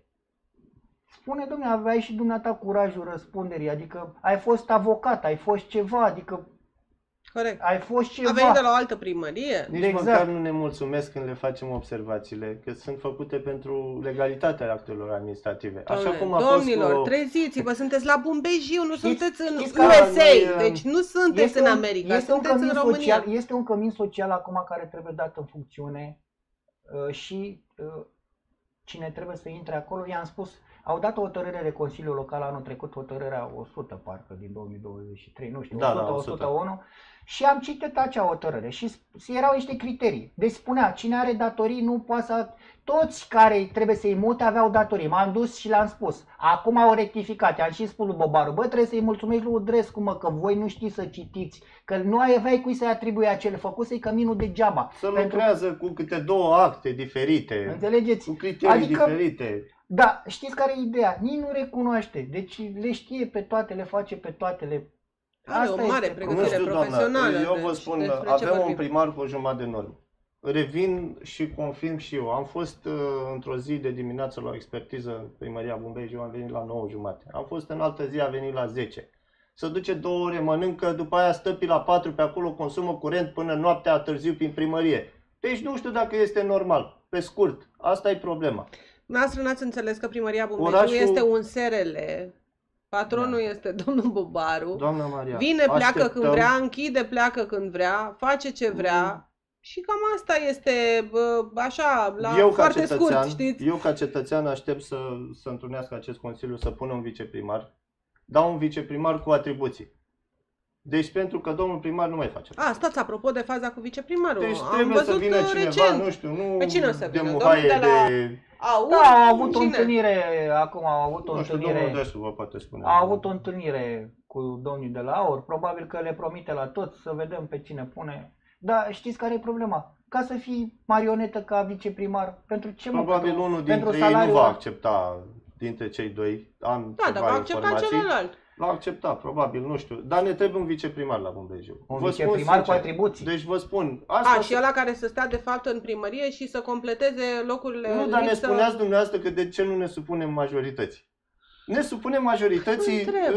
spune, domne, aveai și dumneata curajul răspunderii, adică ai fost avocat, ai fost ceva, adică Corect. ai fost ceva. A venit de la o altă primărie. Nici Exact. măcar nu ne mulțumesc când le facem observațiile, că sunt făcute pentru legalitatea actelor administrative. Așa Doamne, cum a fost domnilor, cu... treziți-vă, sunteți la Bumbejiu, nu Știți- sunteți în știți U că S A, noi, uh, deci nu sunteți în un- America, este un sunteți în cămin România. social, este un cămin social acum care trebuie dat în funcțiune uh, și uh, cine trebuie să intre acolo, i-am spus, au dat o hotărâre de Consiliul Local anul trecut, hotărârea o sută parcă din două mii douăzeci și trei, nu știu, Da, o sută, da, o o sută. sută unu, și am citit acea hotărâre și sp- erau niște criterii. Deci spunea, cine are datorii nu poate să... Toți care trebuie să-i mute aveau datorii. M-am dus și le-am spus. Acum au rectificat. I-am și spus lui Bobaru, bă, trebuie să-i mulțumești lui Udrescu, mă, că voi nu știți să citiți. Că nu ai aveai cui să-i atribui acele, făcuse-i căminul degeaba. Să lucrează cu câte două acte diferite, Înțelegeți? cu criterii Adică- diferite. Da, știți care e ideea? Nici nu recunoaște. Deci le știe pe toate, le face pe toate, le... Are o mare este pregătire Nu știu, doamna, profesională, eu deci vă spun, despre ce avem un vorbim? primar cu o jumătate de normă. Revin și confirm și eu. Am fost uh, într-o zi de dimineață la o expertiză în primăria Bumbejiu, am venit la nouă jumate. Am fost în altă zi, a venit la zece. Se duce două ore, mănâncă, după aia stă pe la patru pe acolo, consumă curent până noaptea târziu prin primărie. Deci nu știu dacă este normal. Pe scurt, asta e problema. Noastră n-ați înțeles că primăria Bumbejiu Orașul- este un S R L, patronul Da. este domnul Bobaru, Doamna Maria, vine, pleacă așteptăm- când vrea, închide, pleacă când vrea, face ce vrea. Mm. Și cam asta este, bă, așa, la eu ca foarte cetățean, scurt, știți? Eu ca cetățean aștept să, să întrunească acest Consiliu, să pună un viceprimar. Dau un viceprimar cu atribuții. Deci pentru că domnul primar nu mai face. A, stați, apropo de faza cu viceprimarul, Deci am trebuie să văzut vină uh, cineva, recent. nu știu, nu Pe cine o să de vină? muhaie Domnul de la- de... Au, Da, au avut o cine? întâlnire, acum au avut o Nu știu, domnul întâlnire... Drescu vă poate spune. A avut o întâlnire cu domnii de la AUR, probabil că le promite la toți să vedem pe cine pune. Dar știți care e problema? Ca să fii marionetă ca viceprimar, pentru ce mă? Probabil Pentru- unul pentru dintre ei nu salariul va ăla? accepta dintre cei doi. Am Da, dar ceva va accepta informații. celălalt. L-a acceptat, probabil, nu știu. Dar ne trebuie un viceprimar la Bumbejiu. Un Vă spun viceprimar cu sincer. atribuții. Deci vă spun, asta A, și ăla care să stea de fapt în primărie și să completeze locurile Nu, dar ne lipsă. spuneați dumneavoastră că de ce nu ne supunem majorității. Ne supunem majorității Întreb. uh,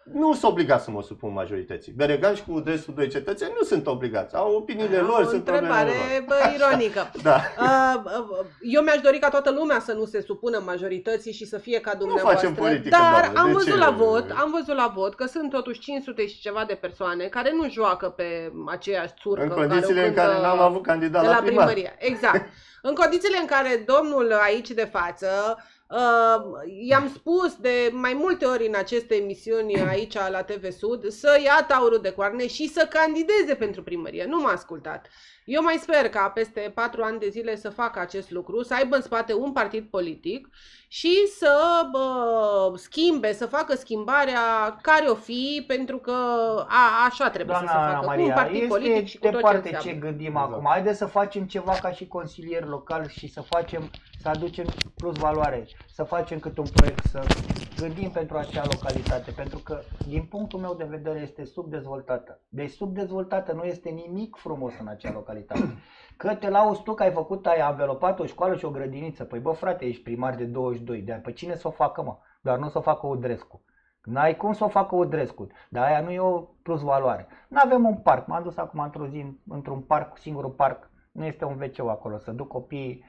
nu sunt obligați să mă supun majorității. Beregan și cu restul doi cetățeni nu sunt obligați. Au opiniile Am lor, o sunt problemele întrebare lor. bă, ironică. Da. Eu mi-aș dori ca toată lumea să nu se supună majorității și să fie ca dumneavoastră. facem politică, dar doamne, am de văzut ce? la vot, am văzut la vot că sunt totuși cinci sute și ceva de persoane care nu joacă pe aceeași țurcă. În condițiile în care n-am avut candidat de la, la primar. primărie. Exact. În condițiile în care domnul aici de față, uh, i-am spus de mai multe ori în aceste emisiuni aici la T V Sud să ia taurul de coarne și să candideze pentru primărie. Nu m-a ascultat. Eu mai sper ca peste patru ani de zile să facă acest lucru, să aibă în spate un partid politic și să bă, schimbe, să facă schimbarea care o fi, pentru că a, așa trebuie Doamna să se facă, Maria, cu un partid este politic și cu tot ce departe înseamnă. ce gândim Exact. acum. Haideți să facem ceva ca și consilier local și să facem, să aducem plus valoare, să facem câte un proiect, să gândim pentru acea localitate, pentru că din punctul meu de vedere este subdezvoltată. Deci subdezvoltată, nu este nimic frumos în acea localitate. Că te lauzi tu că ai făcut, ai învelopat o școală și o grădiniță. Păi bă frate, ești primar de douăzeci și doi de ani, pe cine să o facă mă? Doar nu să o facă Udrescu. N-ai cum să o facă Udrescu, dar aia nu e o plus valoare. N-avem un parc, m-am dus acum într-o zi într-un parc, singurul parc, nu este un ve ce acolo, să duc copiii,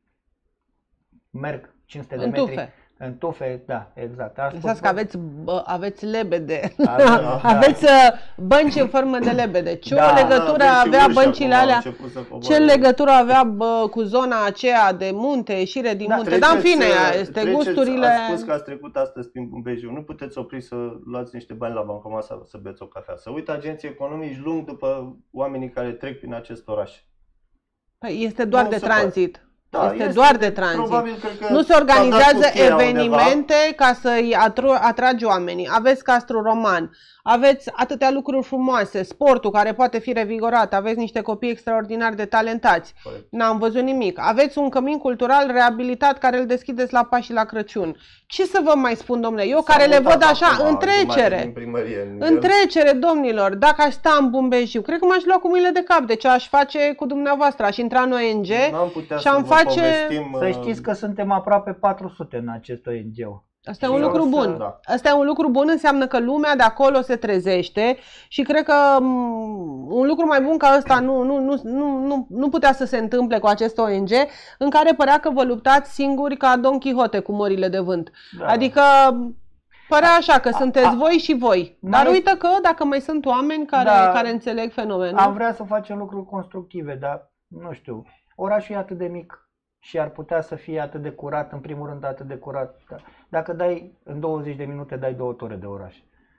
merg cinci sute de În metri. tufe. În tufe, da, exact. Am spus, Lăsați că bă, aveți, bă, aveți lebede. da, Aveți uh, bănci în formă de lebede. Ce Da, o legătură Da, avea urși băncile acum, au alea? început să coboare. Ce legătură avea bă, cu zona aceea de munte, ieșire din Da, munte? Dar în Treceți, fine, uh, este treceți, gusturile... Ați spus că ați trecut astăzi prin Bumbejiu. Nu puteți opri să luați niște bani la bancomat să, să beți o cafea. Să uită agenții economici lung după oamenii care trec prin acest oraș. Păi este doar Nu de se poate. tranzit. Da, este doar de tranzit. Probabil, cred că Nu se s-a dat organizează cu cheia evenimente ca să-i atru- atragi oamenii. Aveți Castru Roman, aveți atâtea lucruri frumoase, sportul care poate fi revigorat, aveți niște copii extraordinar de talentați. Corect. N-am văzut nimic. Aveți un cămin cultural reabilitat care îl deschideți la Paști și la Crăciun. Ce să vă mai spun, domnule? Eu S-a care le mutat văd așa, acum în jumătate trecere. din primărie în În el. trecere, domnilor, dacă aș sta în Bumbejiu, cred că m-aș lua cu mâinile de cap de ce aș face cu dumneavoastră. Aș intra în O N G N-am putea și să am vă face... povestim, să uh, știți că suntem aproape patru sute în acest O N G. Asta e Și un o lucru să- bun. da. Asta e un lucru bun, înseamnă că lumea de acolo se trezește și cred că m, un lucru mai bun ca ăsta nu, nu, nu, nu, nu, nu putea să se întâmple cu acest O N G în care părea că vă luptați singuri ca Don Quixote cu mările de vânt. Da. Adică părea așa că sunteți a- voi și voi. Dar mai- uită că dacă mai sunt oameni care, Da. care înțeleg fenomenul. Am vrea să facem lucruri constructive, dar nu știu. Orașul e atât de mic și ar putea să fie atât de curat, în primul rând atât de curat. Da. Dacă dai în douăzeci de minute, dai două ture de oraș.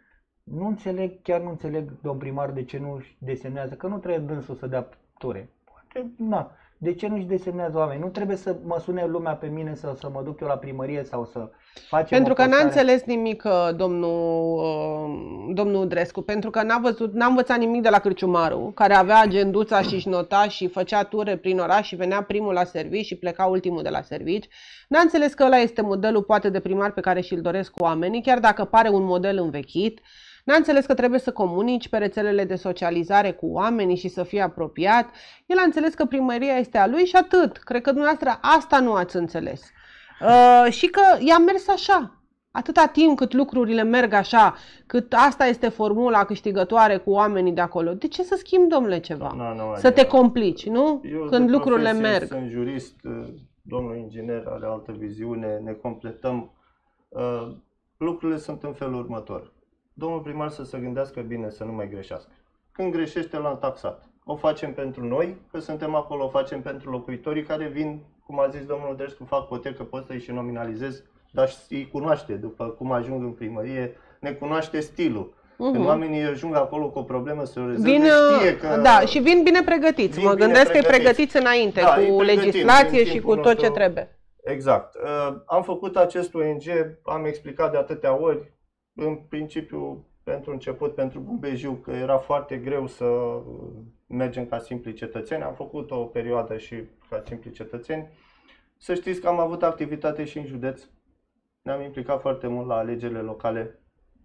Nu înțeleg, chiar nu înțeleg, domn primar, de ce nu își desemnează, că nu trebuie dânsul să dea ture. Poate, na. De ce nu își desemnează oameni? Nu trebuie să mă sune lumea pe mine să, să mă duc eu la primărie sau să facem Pentru o că n-a postare. înțeles nimic uh, domnul, uh, domnul Udrescu, pentru că n-a văzut, n-a învățat nimic de la Cârciumaru, care avea agenduța și își nota și făcea ture prin oraș și venea primul la servici și pleca ultimul de la servici. N-a înțeles că ăla este modelul poate de primar pe care și-l doresc oamenii, chiar dacă pare un model învechit. N-a înțeles că trebuie să comunici pe rețelele de socializare cu oamenii și să fie apropiat. El a înțeles că primăria este a lui și atât. Cred că dumneavoastră asta nu ați înțeles. Uh, și că i-a mers așa. Atâta timp cât lucrurile merg așa, cât asta este formula câștigătoare cu oamenii de acolo, de ce să schimbi, domnule, ceva? Nu, nu, Să te adică- complici, nu? Eu Când de lucrurile profesie merg. Sunt jurist, domnul inginer are altă viziune, ne completăm. Uh, Lucrurile sunt în felul următor. Domnul primar să se gândească bine să nu mai greșească. Când greșește, l-am taxat. O facem pentru noi, că suntem acolo, o facem pentru locuitorii care vin, cum a zis domnul Udrescu, fac potecă, pot să-i și nominalizez, dar îi cunoaște, după cum ajung în primărie, ne cunoaște stilul. Când Mhm. oamenii ajung acolo cu o problemă să o rezolve, Vin, știe că... da, și vin bine pregătiți. Vin mă bine gândesc că e pregătiți. pregătiți înainte, Da, îi cu pregătim legislație în și timpul cu tot ce nostru. trebuie. Exact. Uh, Am făcut acest O N G, am explicat de atâtea ori, în principiu, pentru început, pentru Bumbejiu, că era foarte greu să mergem ca simpli cetățeni. Am făcut o perioadă și ca simpli cetățeni. Să știți că am avut activitate și în județ. Ne-am implicat foarte mult la alegerile locale.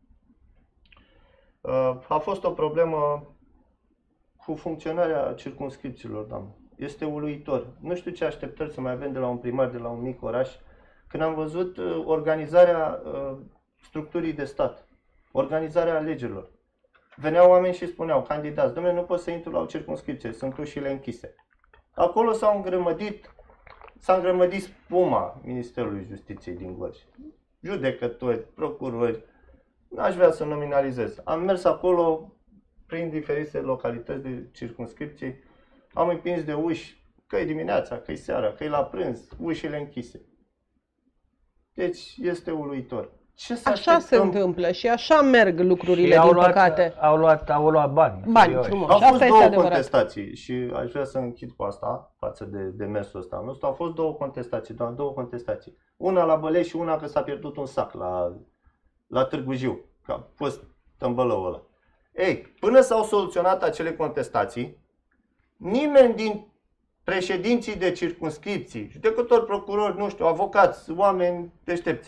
Uh, A fost o problemă cu funcționarea circumscripțiilor, doamnă. Este uluitor. Nu știu ce așteptări să mai avem de la un primar de la un mic oraș, când am văzut uh, organizarea uh, structurii de stat. organizarea alegerilor. Veneau oameni și spuneau, candidați, dom'le, nu pot să intru la o circumscripție, sunt ușile închise. Acolo s-au îngrămădit, s-a îngrămădit spuma Ministerului Justiției din Gorj. Judecători, procurori, n-aș vrea să nominalizez. Am mers acolo prin diferite localități de circumscripții, am împins de uși, că-i dimineața, că-i seara, că-i la prânz, ușile închise. Deci este uluitor. Ce să Așa se întâmplă și așa merg lucrurile, au din luat, păcate. Au luat, au luat bani. Bani, serioși. frumos. Au Și fost asta două este adevărat. contestații și aș vrea să închid cu asta, față de demersul ăsta nostru. Au fost două contestații, doar două contestații. Una la Bălești și una că s-a pierdut un sac la, la Târgu Jiu, că a fost tămbălăul ăla. Ei, până s-au soluționat acele contestații, nimeni din președinții de circumscripții, judecători, procurori, nu știu, avocați, oameni deștepți,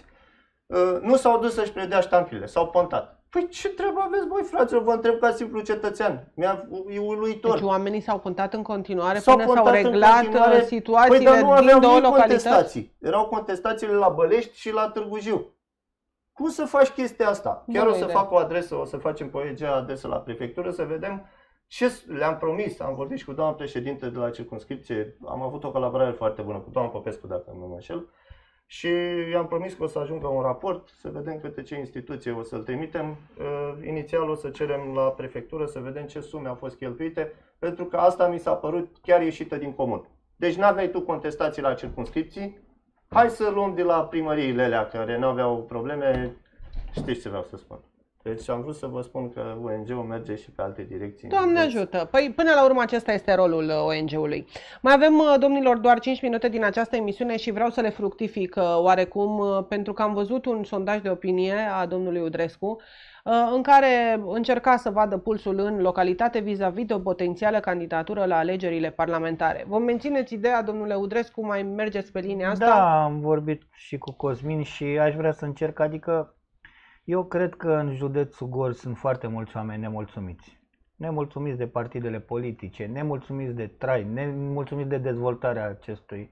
nu s-au dus să-și predea ștampile, s-au pontat. Păi ce treabă aveți voi, fraților? Vă întreb ca simplu cetățean. Mi-a, e uluitor. Deci oamenii s-au contat în continuare S-au până s-au contat în reglat continuare. situațiile Păi, dar nu din aveau două nici localități? contestații. Erau contestațiile la Bălești și la Târgu Jiu. Cum să faci chestia asta? Chiar Bună o să idee. fac o adresă, o să facem pe O E G adresă la prefectură să vedem ce le-am promis. Am vorbit și cu doamna președinte de la circumscripție. Am avut o colaborare foarte bună cu doamna Popescu, dacă nu mă înșel. Și i-am promis că o să ajungă un raport, să vedem câte ce instituție o să-l trimitem. Uh, inițial o să cerem la prefectură să vedem ce sume au fost cheltuite, pentru că asta mi s-a părut chiar ieșită din comun. Deci n-aveai tu contestații la circumscripții, hai să luăm de la primăriile alea care nu aveau probleme, știți ce vreau să spun. Deci am vrut să vă spun că O N G-ul merge și pe alte direcții. Doamne ajută! Păi până la urmă acesta este rolul uh, O N G-ului. Mai avem, uh, domnilor, doar cinci minute din această emisiune și vreau să le fructific uh, oarecum, uh, pentru că am văzut un sondaj de opinie a domnului Udrescu, uh, în care încerca să vadă pulsul în localitate vis-a-vis de o potențială candidatură la alegerile parlamentare. Vom mențineți ideea, domnule Udrescu, mai mergeți pe linia asta? Da, am vorbit și cu Cosmin și aș vrea să încerc, adică eu cred că în județul Gorj sunt foarte mulți oameni nemulțumiți. Nemulțumiți de partidele politice, nemulțumiți de trai, nemulțumiți de dezvoltarea acestui.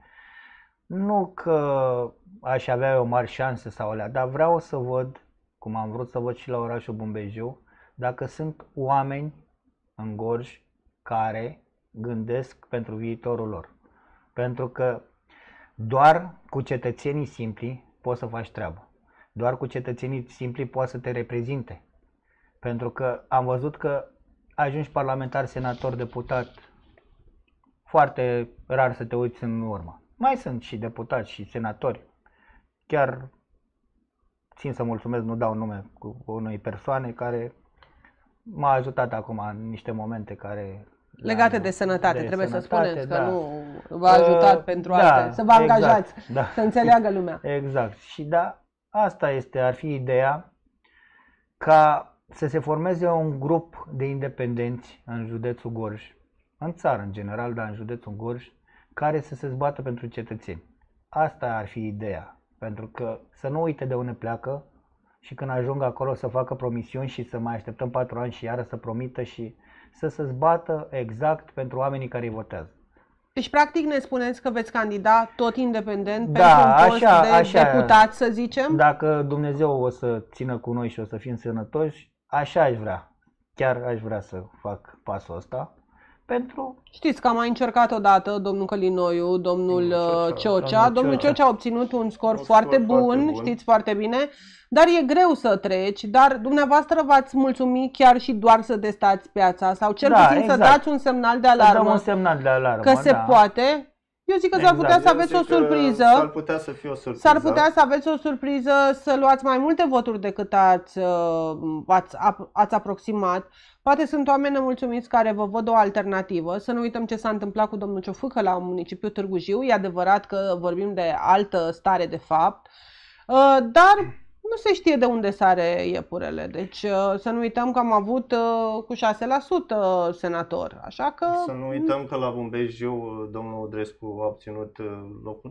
Nu că aș avea o mari șanse sau alea, dar vreau să văd, cum am vrut să văd și la orașul Bumbejiu, dacă sunt oameni în Gorj care gândesc pentru viitorul lor. Pentru că doar cu cetățenii simpli poți să faci treabă. Doar cu cetățenii simpli poate să te reprezinte. Pentru că am văzut că ajungi parlamentar, senator, deputat, foarte rar să te uiți în urmă. Mai sunt și deputați și senatori. Chiar țin să mulțumesc, nu dau nume, cu unei persoane care m-a ajutat acum în niște momente care... Legate de sănătate, de trebuie sănătate, să spuneți că da. nu v-a ajutat uh, pentru da, asta, să vă angajați, exact, da. să înțeleagă lumea. Exact. Și da, asta este, ar fi ideea, ca să se formeze un grup de independenți în județul Gorj, în țară în general, dar în județul Gorj, care să se zbată pentru cetățeni. Asta ar fi ideea, pentru că să nu uite de unde pleacă și când ajung acolo să facă promisiuni și să mai așteptăm patru ani și iară să promită și să se zbată exact pentru oamenii care îi votează. Deci, practic, ne spuneți că veți candida tot independent Da, pentru un post așa, de așa. deputat, să zicem? Dacă Dumnezeu o să țină cu noi și o să fim sănătoși, așa aș vrea. Chiar aș vrea să fac pasul ăsta. Pentru... Știți că am mai încercat odată domnul Călinoiu, domnul Domnul uh, Ciocea. Ciocea. Domnul Domnul Ciocea. Ciocea a obținut un scor Un foarte scor bun, foarte bun. știți foarte bine, dar e greu să treci, dar dumneavoastră v-ați mulțumit chiar și doar să testați piața sau cel Da, puțin exact. să dați un semnal de Să dăm alarmă un semnal de alarmă, că se da. poate. Eu zic că s-ar Exact. putea să Eu aveți o zic că surpriză. S-ar putea să fie o surpriză. S-ar putea să aveți o surpriză, să luați mai multe voturi decât ați, uh, ați, ap- ați aproximat. Poate sunt oameni nemulțumiți care vă văd o alternativă. Să nu uităm ce s-a întâmplat cu domnul Ciofâcă la municipiul Târgu Jiu. E adevărat că vorbim de altă stare de fapt, uh, dar nu se știe de unde sare iepurele. Deci uh, să nu uităm că am avut uh, cu șase la sută senator. Așa că... Să nu uităm că la Bumbejiu domnul Udrescu a obținut uh, locul doi.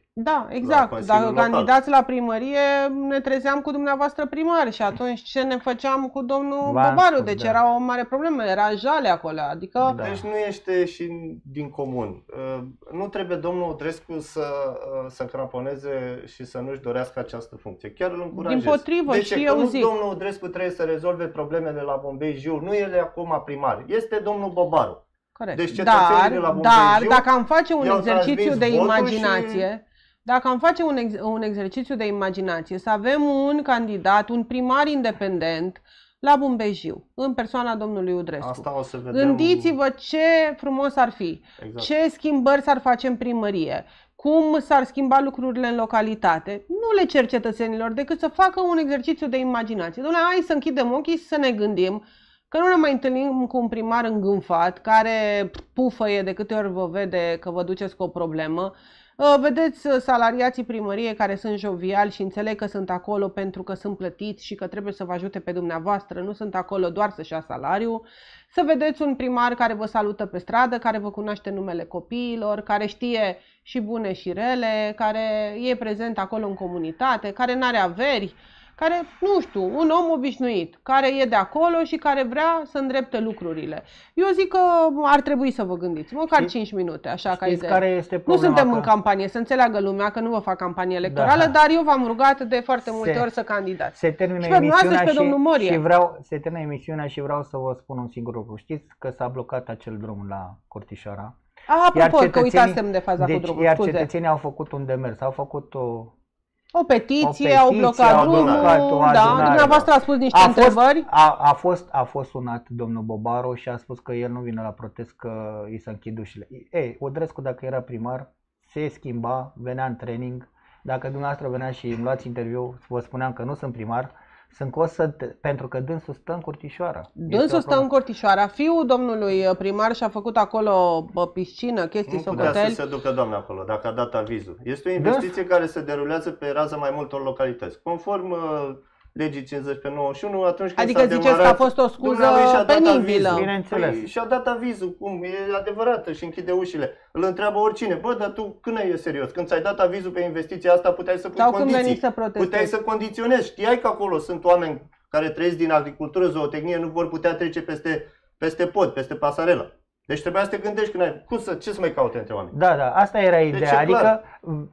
Da, exact. la Dacă local. candidați la primărie, ne trezeam cu dumneavoastră primar și atunci ce ne făceam cu domnul Bobaru? Deci da. era o mare problemă, era jale acolo, adică... Da. Deci nu ești și din comun. Nu trebuie domnul Udrescu să, să cramponeze și să nu-și dorească această funcție. Chiar îl încurajez. Dimpotrivă, de ce? și Că eu nu zic. domnul Udrescu trebuie să rezolve problemele la Bombei Jiu, nu el e acum primar, este domnul Bobaru. Corect. Deci cetățenii dar, de la Bombei dar Jiu dacă am face un i-au exercițiu transmis de votul imaginație, dacă am face un, ex, un exercițiu de imaginație, să avem un candidat, un primar independent la Bumbejiu, în persoana domnului Udrescu. Asta o să vedem. Gândiți-vă ce frumos ar fi, Exact. ce schimbări s-ar face în primărie, cum s-ar schimba lucrurile în localitate. Nu le cer cetățenilor decât să facă un exercițiu de imaginație. Dom'le, hai să închidem ochii și să ne gândim că nu ne mai întâlnim cu un primar îngânfat, care pufăie de câte ori vă vede că vă duceți cu o problemă. Vedeți salariații primăriei care sunt joviali și înțeleg că sunt acolo pentru că sunt plătiți și că trebuie să vă ajute pe dumneavoastră, nu sunt acolo doar să-și ia salariu. Să vedeți un primar care vă salută pe stradă, care vă cunoaște numele copiilor, care știe și bune și rele, care e prezent acolo în comunitate, care n-are averi, care, nu știu, un om obișnuit, care e de acolo și care vrea să îndrepte lucrurile. Eu zic că ar trebui să vă gândiți, măcar cinci minute, așa ca idee. Care este nu problema? suntem că... în campanie, să înțeleagă lumea că nu vă fac campanie electorală, da. Dar eu v-am rugat de foarte multe se, ori să candidați. Se termină și pe emisiunea și, pe domnul Morie. și vreau, se termină emisiunea și vreau să vă spun un singur lucru. Știți că s-a blocat acel drum la Cortișoara? A, apropo, că uitasem de faza deci, cu drumul, iar scuze. cetățenii au făcut un demers, au făcut o... O petiție, o petiție, au blocat au drumul, blocat o da, adunare, dumneavoastră a spus niște a fost, întrebări. A, a, fost, a fost sunat domnul Bobaru și a spus că el nu vine la protest, că îi se închid ușile. Ei, Udrescu, dacă era primar, se schimba, venea în training. Dacă dumneavoastră venea și îmi luați interviu, vă spuneam că nu sunt primar, sunt cos să, pentru că dânsul stă în Cortișoara. Dânsul stă în Cortișoara. Fiul domnului primar și-a făcut acolo o piscină, chestii, nu socotel. putea să se ducă doamna acolo, dacă a dat avizul. Este o investiție care se derulează pe raza mai multor localități. Conform uh, legii cincizeci pe nouăzeci și unu, atunci când adică s-a ziceți demarat, că a fost o scuză penibilă. Bineînțeles. Păi, și-a dat avizul, cum, e adevărat, și închide ușile. Îl întreabă oricine, bă, dar tu când e serios? Când ți-ai dat avizul pe investiția asta, puteai să pui Sau condiții. când să protestezi. Puteai să condiționezi. Știai că acolo sunt oameni care trăiesc din agricultură, zootehnie, nu vor putea trece peste, peste pod, peste pasarela. Deci trebuia să te gândești când ai, cum să, ce să mai caute între oameni. Da, da, asta era ideea. Deci, adică clar.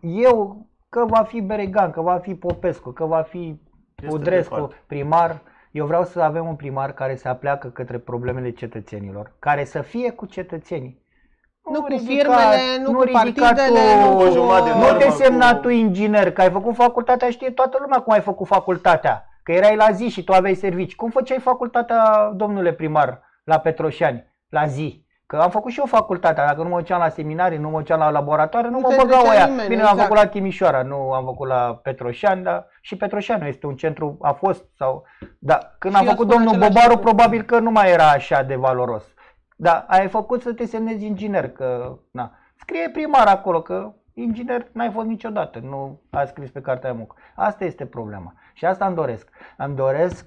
eu, că va fi Beregan, că va fi Popescu, că va fi Udrescu primar, eu vreau să avem un primar care să apleacă către problemele cetățenilor, care să fie cu cetățenii. Nu cu ridica, firmele, nu, nu cu partidele, tu, nu cu... Nu te semna cu... tu inginer, că ai făcut facultatea, știe toată lumea cum ai făcut facultatea. Că erai la zi și tu aveai servici. Cum făceai facultatea, domnule primar, la Petroșani, la zi? Că am făcut și eu facultatea, dacă nu mă duceam la seminarii, nu mă duceam la laboratoare, nu, nu mă băgau aia. Nimeni, Bine, exact. Am făcut la Timișoara, nu am făcut la Petroșani, dar și Petroșani este un centru, a fost sau... Da, când și am făcut domnul Bobaru, lucru. Probabil că nu mai era așa de valoros. Da, ai făcut să te semnezi inginer, că... Na. Scrie primar acolo, că inginer n-ai fost niciodată, nu ai scris pe cartea de muncă. Asta este problema. Și asta îmi doresc. Îmi doresc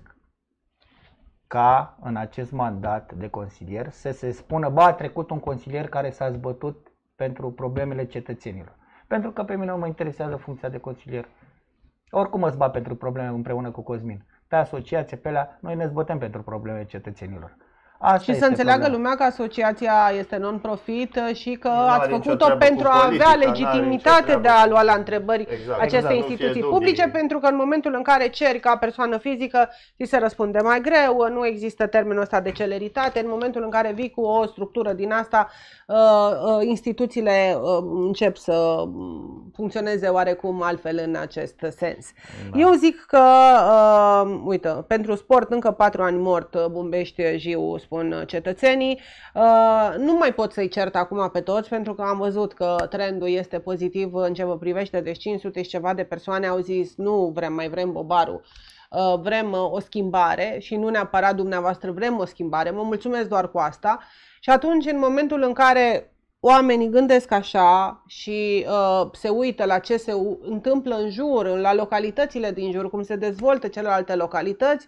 ca în acest mandat de consilier să se spună, ba, a trecut un consilier care s-a zbătut pentru problemele cetățenilor. Pentru că pe mine nu mă interesează funcția de consilier. Oricum mă zbat pentru probleme împreună cu Cosmin. Pe asociație, pe alea, noi ne zbătăm pentru problemele cetățenilor. Asta și să înțeleagă problema. lumea că asociația este non-profit și că nu ați făcut-o pentru a avea legitimitate de a lua la întrebări exact, aceste exact, instituții publice, pentru că în momentul în care ceri ca persoană fizică, ți se răspunde mai greu, nu există termenul ăsta de celeritate. În momentul în care vii cu o structură din asta, instituțiile încep să funcționeze oarecum altfel în acest sens. Da. Eu zic că, uite, pentru sport încă patru ani mort Bumbești Jiu, spun cetățenii. Nu mai pot să-i cert acum pe toți, pentru că am văzut că trendul este pozitiv în ce vă privește, deci cinci sute și ceva de persoane au zis nu vrem, mai vrem Bobaru, vrem o schimbare și nu neapărat dumneavoastră vrem o schimbare, mă mulțumesc doar cu asta. Și atunci, în momentul în care oamenii gândesc așa și uh, se uită la ce se întâmplă în jur, la localitățile din jur, cum se dezvoltă celelalte localități,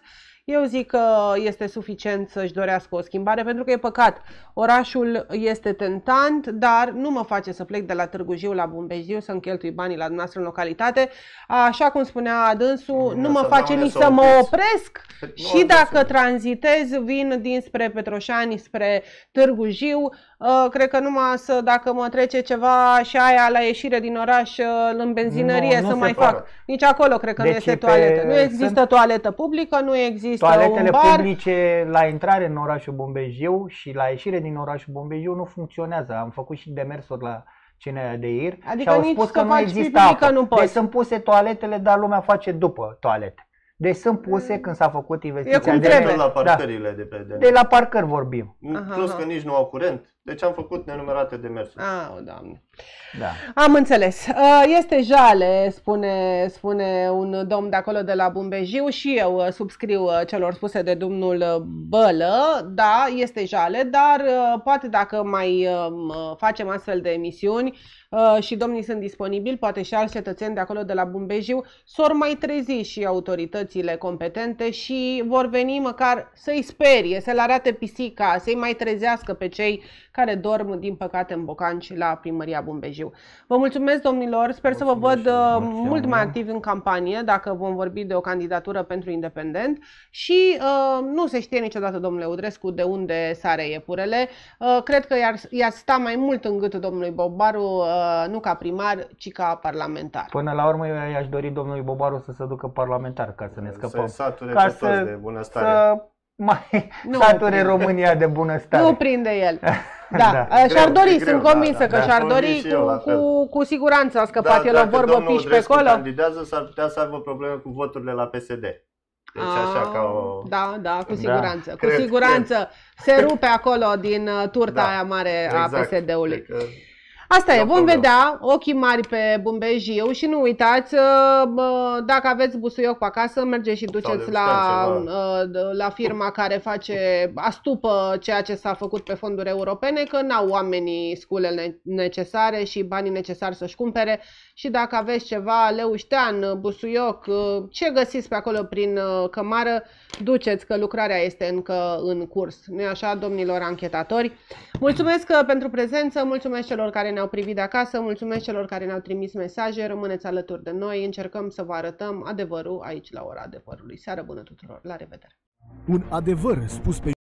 Eu zic că este suficient să-și dorească o schimbare, pentru că e păcat. Orașul este tentant, dar nu mă face să plec de la Târgu Jiu la Bumbejiu să-mi cheltui banii la dumneavoastră în localitate. Așa cum spunea dânsul, Bine, nu mă să face dau nici să să mă opriți. opresc Nu și am dacă să- tranzitez, vin dinspre Petroșani, spre Târgu Jiu. Uh, cred că numai să, dacă mă trece ceva și aia la ieșire din oraș uh, în benzinărie Nu, nu să se mai poate. fac. Nici acolo cred că Deci nu este e pe- toaletă. Nu există sunt- toaletă publică, nu există Toaletele un bar. publice la intrare în orașul Bumbejiu și la ieșire din orașul Bumbejiu nu funcționează. Am făcut și demersuri la C N A de Ir Adică și au nici spus să că nu faci există pipi, că apă. nu poți. Deci sunt puse toaletele, dar lumea face după toalete. Deci sunt puse când s-a făcut investiția. cum de- trebuie. la Da, parcările de pe de, de la parcări vorbim. Aha, Plus aha. că nici nu au curent. Deci am făcut nenumerate demersuri. Ah, Doamne. Da. Am înțeles. Uh, Este jale, spune, spune un domn de acolo de la Bumbejiu, și eu uh, subscriu uh, celor spuse de domnul uh, Bălă. Da, este jale, dar uh, poate dacă mai uh, facem astfel de emisiuni uh, și domnii sunt disponibili, poate și alți cetățeni de acolo de la Bumbejiu s-or mai trezi și autoritățile competente și vor veni măcar să-i sperie, să le arate pisica, să-i mai trezească pe cei care dorm, din păcate, în bocanci la primăria Bumbejiu. Vă mulțumesc, domnilor, sper să vă văd Mulțumesc și eu. uh, Mulțumesc. mult mai activi în campanie, dacă vom vorbi de o candidatură pentru independent și uh, nu se știe niciodată, domnule Udrescu, de unde sare iepurele. Uh, cred că i-ar, i-ar sta mai mult în gâtul domnului Bobaru, uh, nu ca primar, ci ca parlamentar. Până la urmă eu i-aș dori domnului Bobaru să se ducă parlamentar ca să ne scăpăm. Să sature Ca pe să- toți de bunăstare. Să mai Nu sature prinde. România de bunăstare. Nu prinde el. Da, Da. uh, și-ar Greu, dori, e greu, sunt da, convinsă da, că da. și-ar Convins dori, și eu la cu, fel. cu, cu siguranță a scăpat Da, el o dacă vorbă domnul piși pe Udrescu acolo. candidează, s-ar putea să aibă probleme cu voturile la P S D. Deci așa ca o... Da, da, cu Da, siguranță. Cu cred, siguranță se rupe acolo din uh, turta Da, aia mare a exact. P S D-ului. Cred că- Asta e, No vom problem. vedea, ochii mari pe Bumbejiu și nu uitați, uh, bă, dacă aveți busuioc pe acasă, mergeți și duceți de la, mișcare uh, la firma care face, astupă ceea ce s-a făcut pe fonduri europene, că n-au oamenii sculele necesare și banii necesari să-și cumpere. Și dacă aveți ceva, leuștean, busuioc, uh, ce găsiți pe acolo prin uh, cămară, duceți, că lucrarea este încă în curs. Nu-i așa, domnilor anchetatori? Mulțumesc uh, pentru prezență, mulțumesc celor care ne-au privit de acasă, mulțumesc celor care ne-au trimis mesaje, rămâneți alături de noi, încercăm să vă arătăm adevărul aici la ora adevărului. Seară bună tuturor, la revedere! Un adevăr spus pe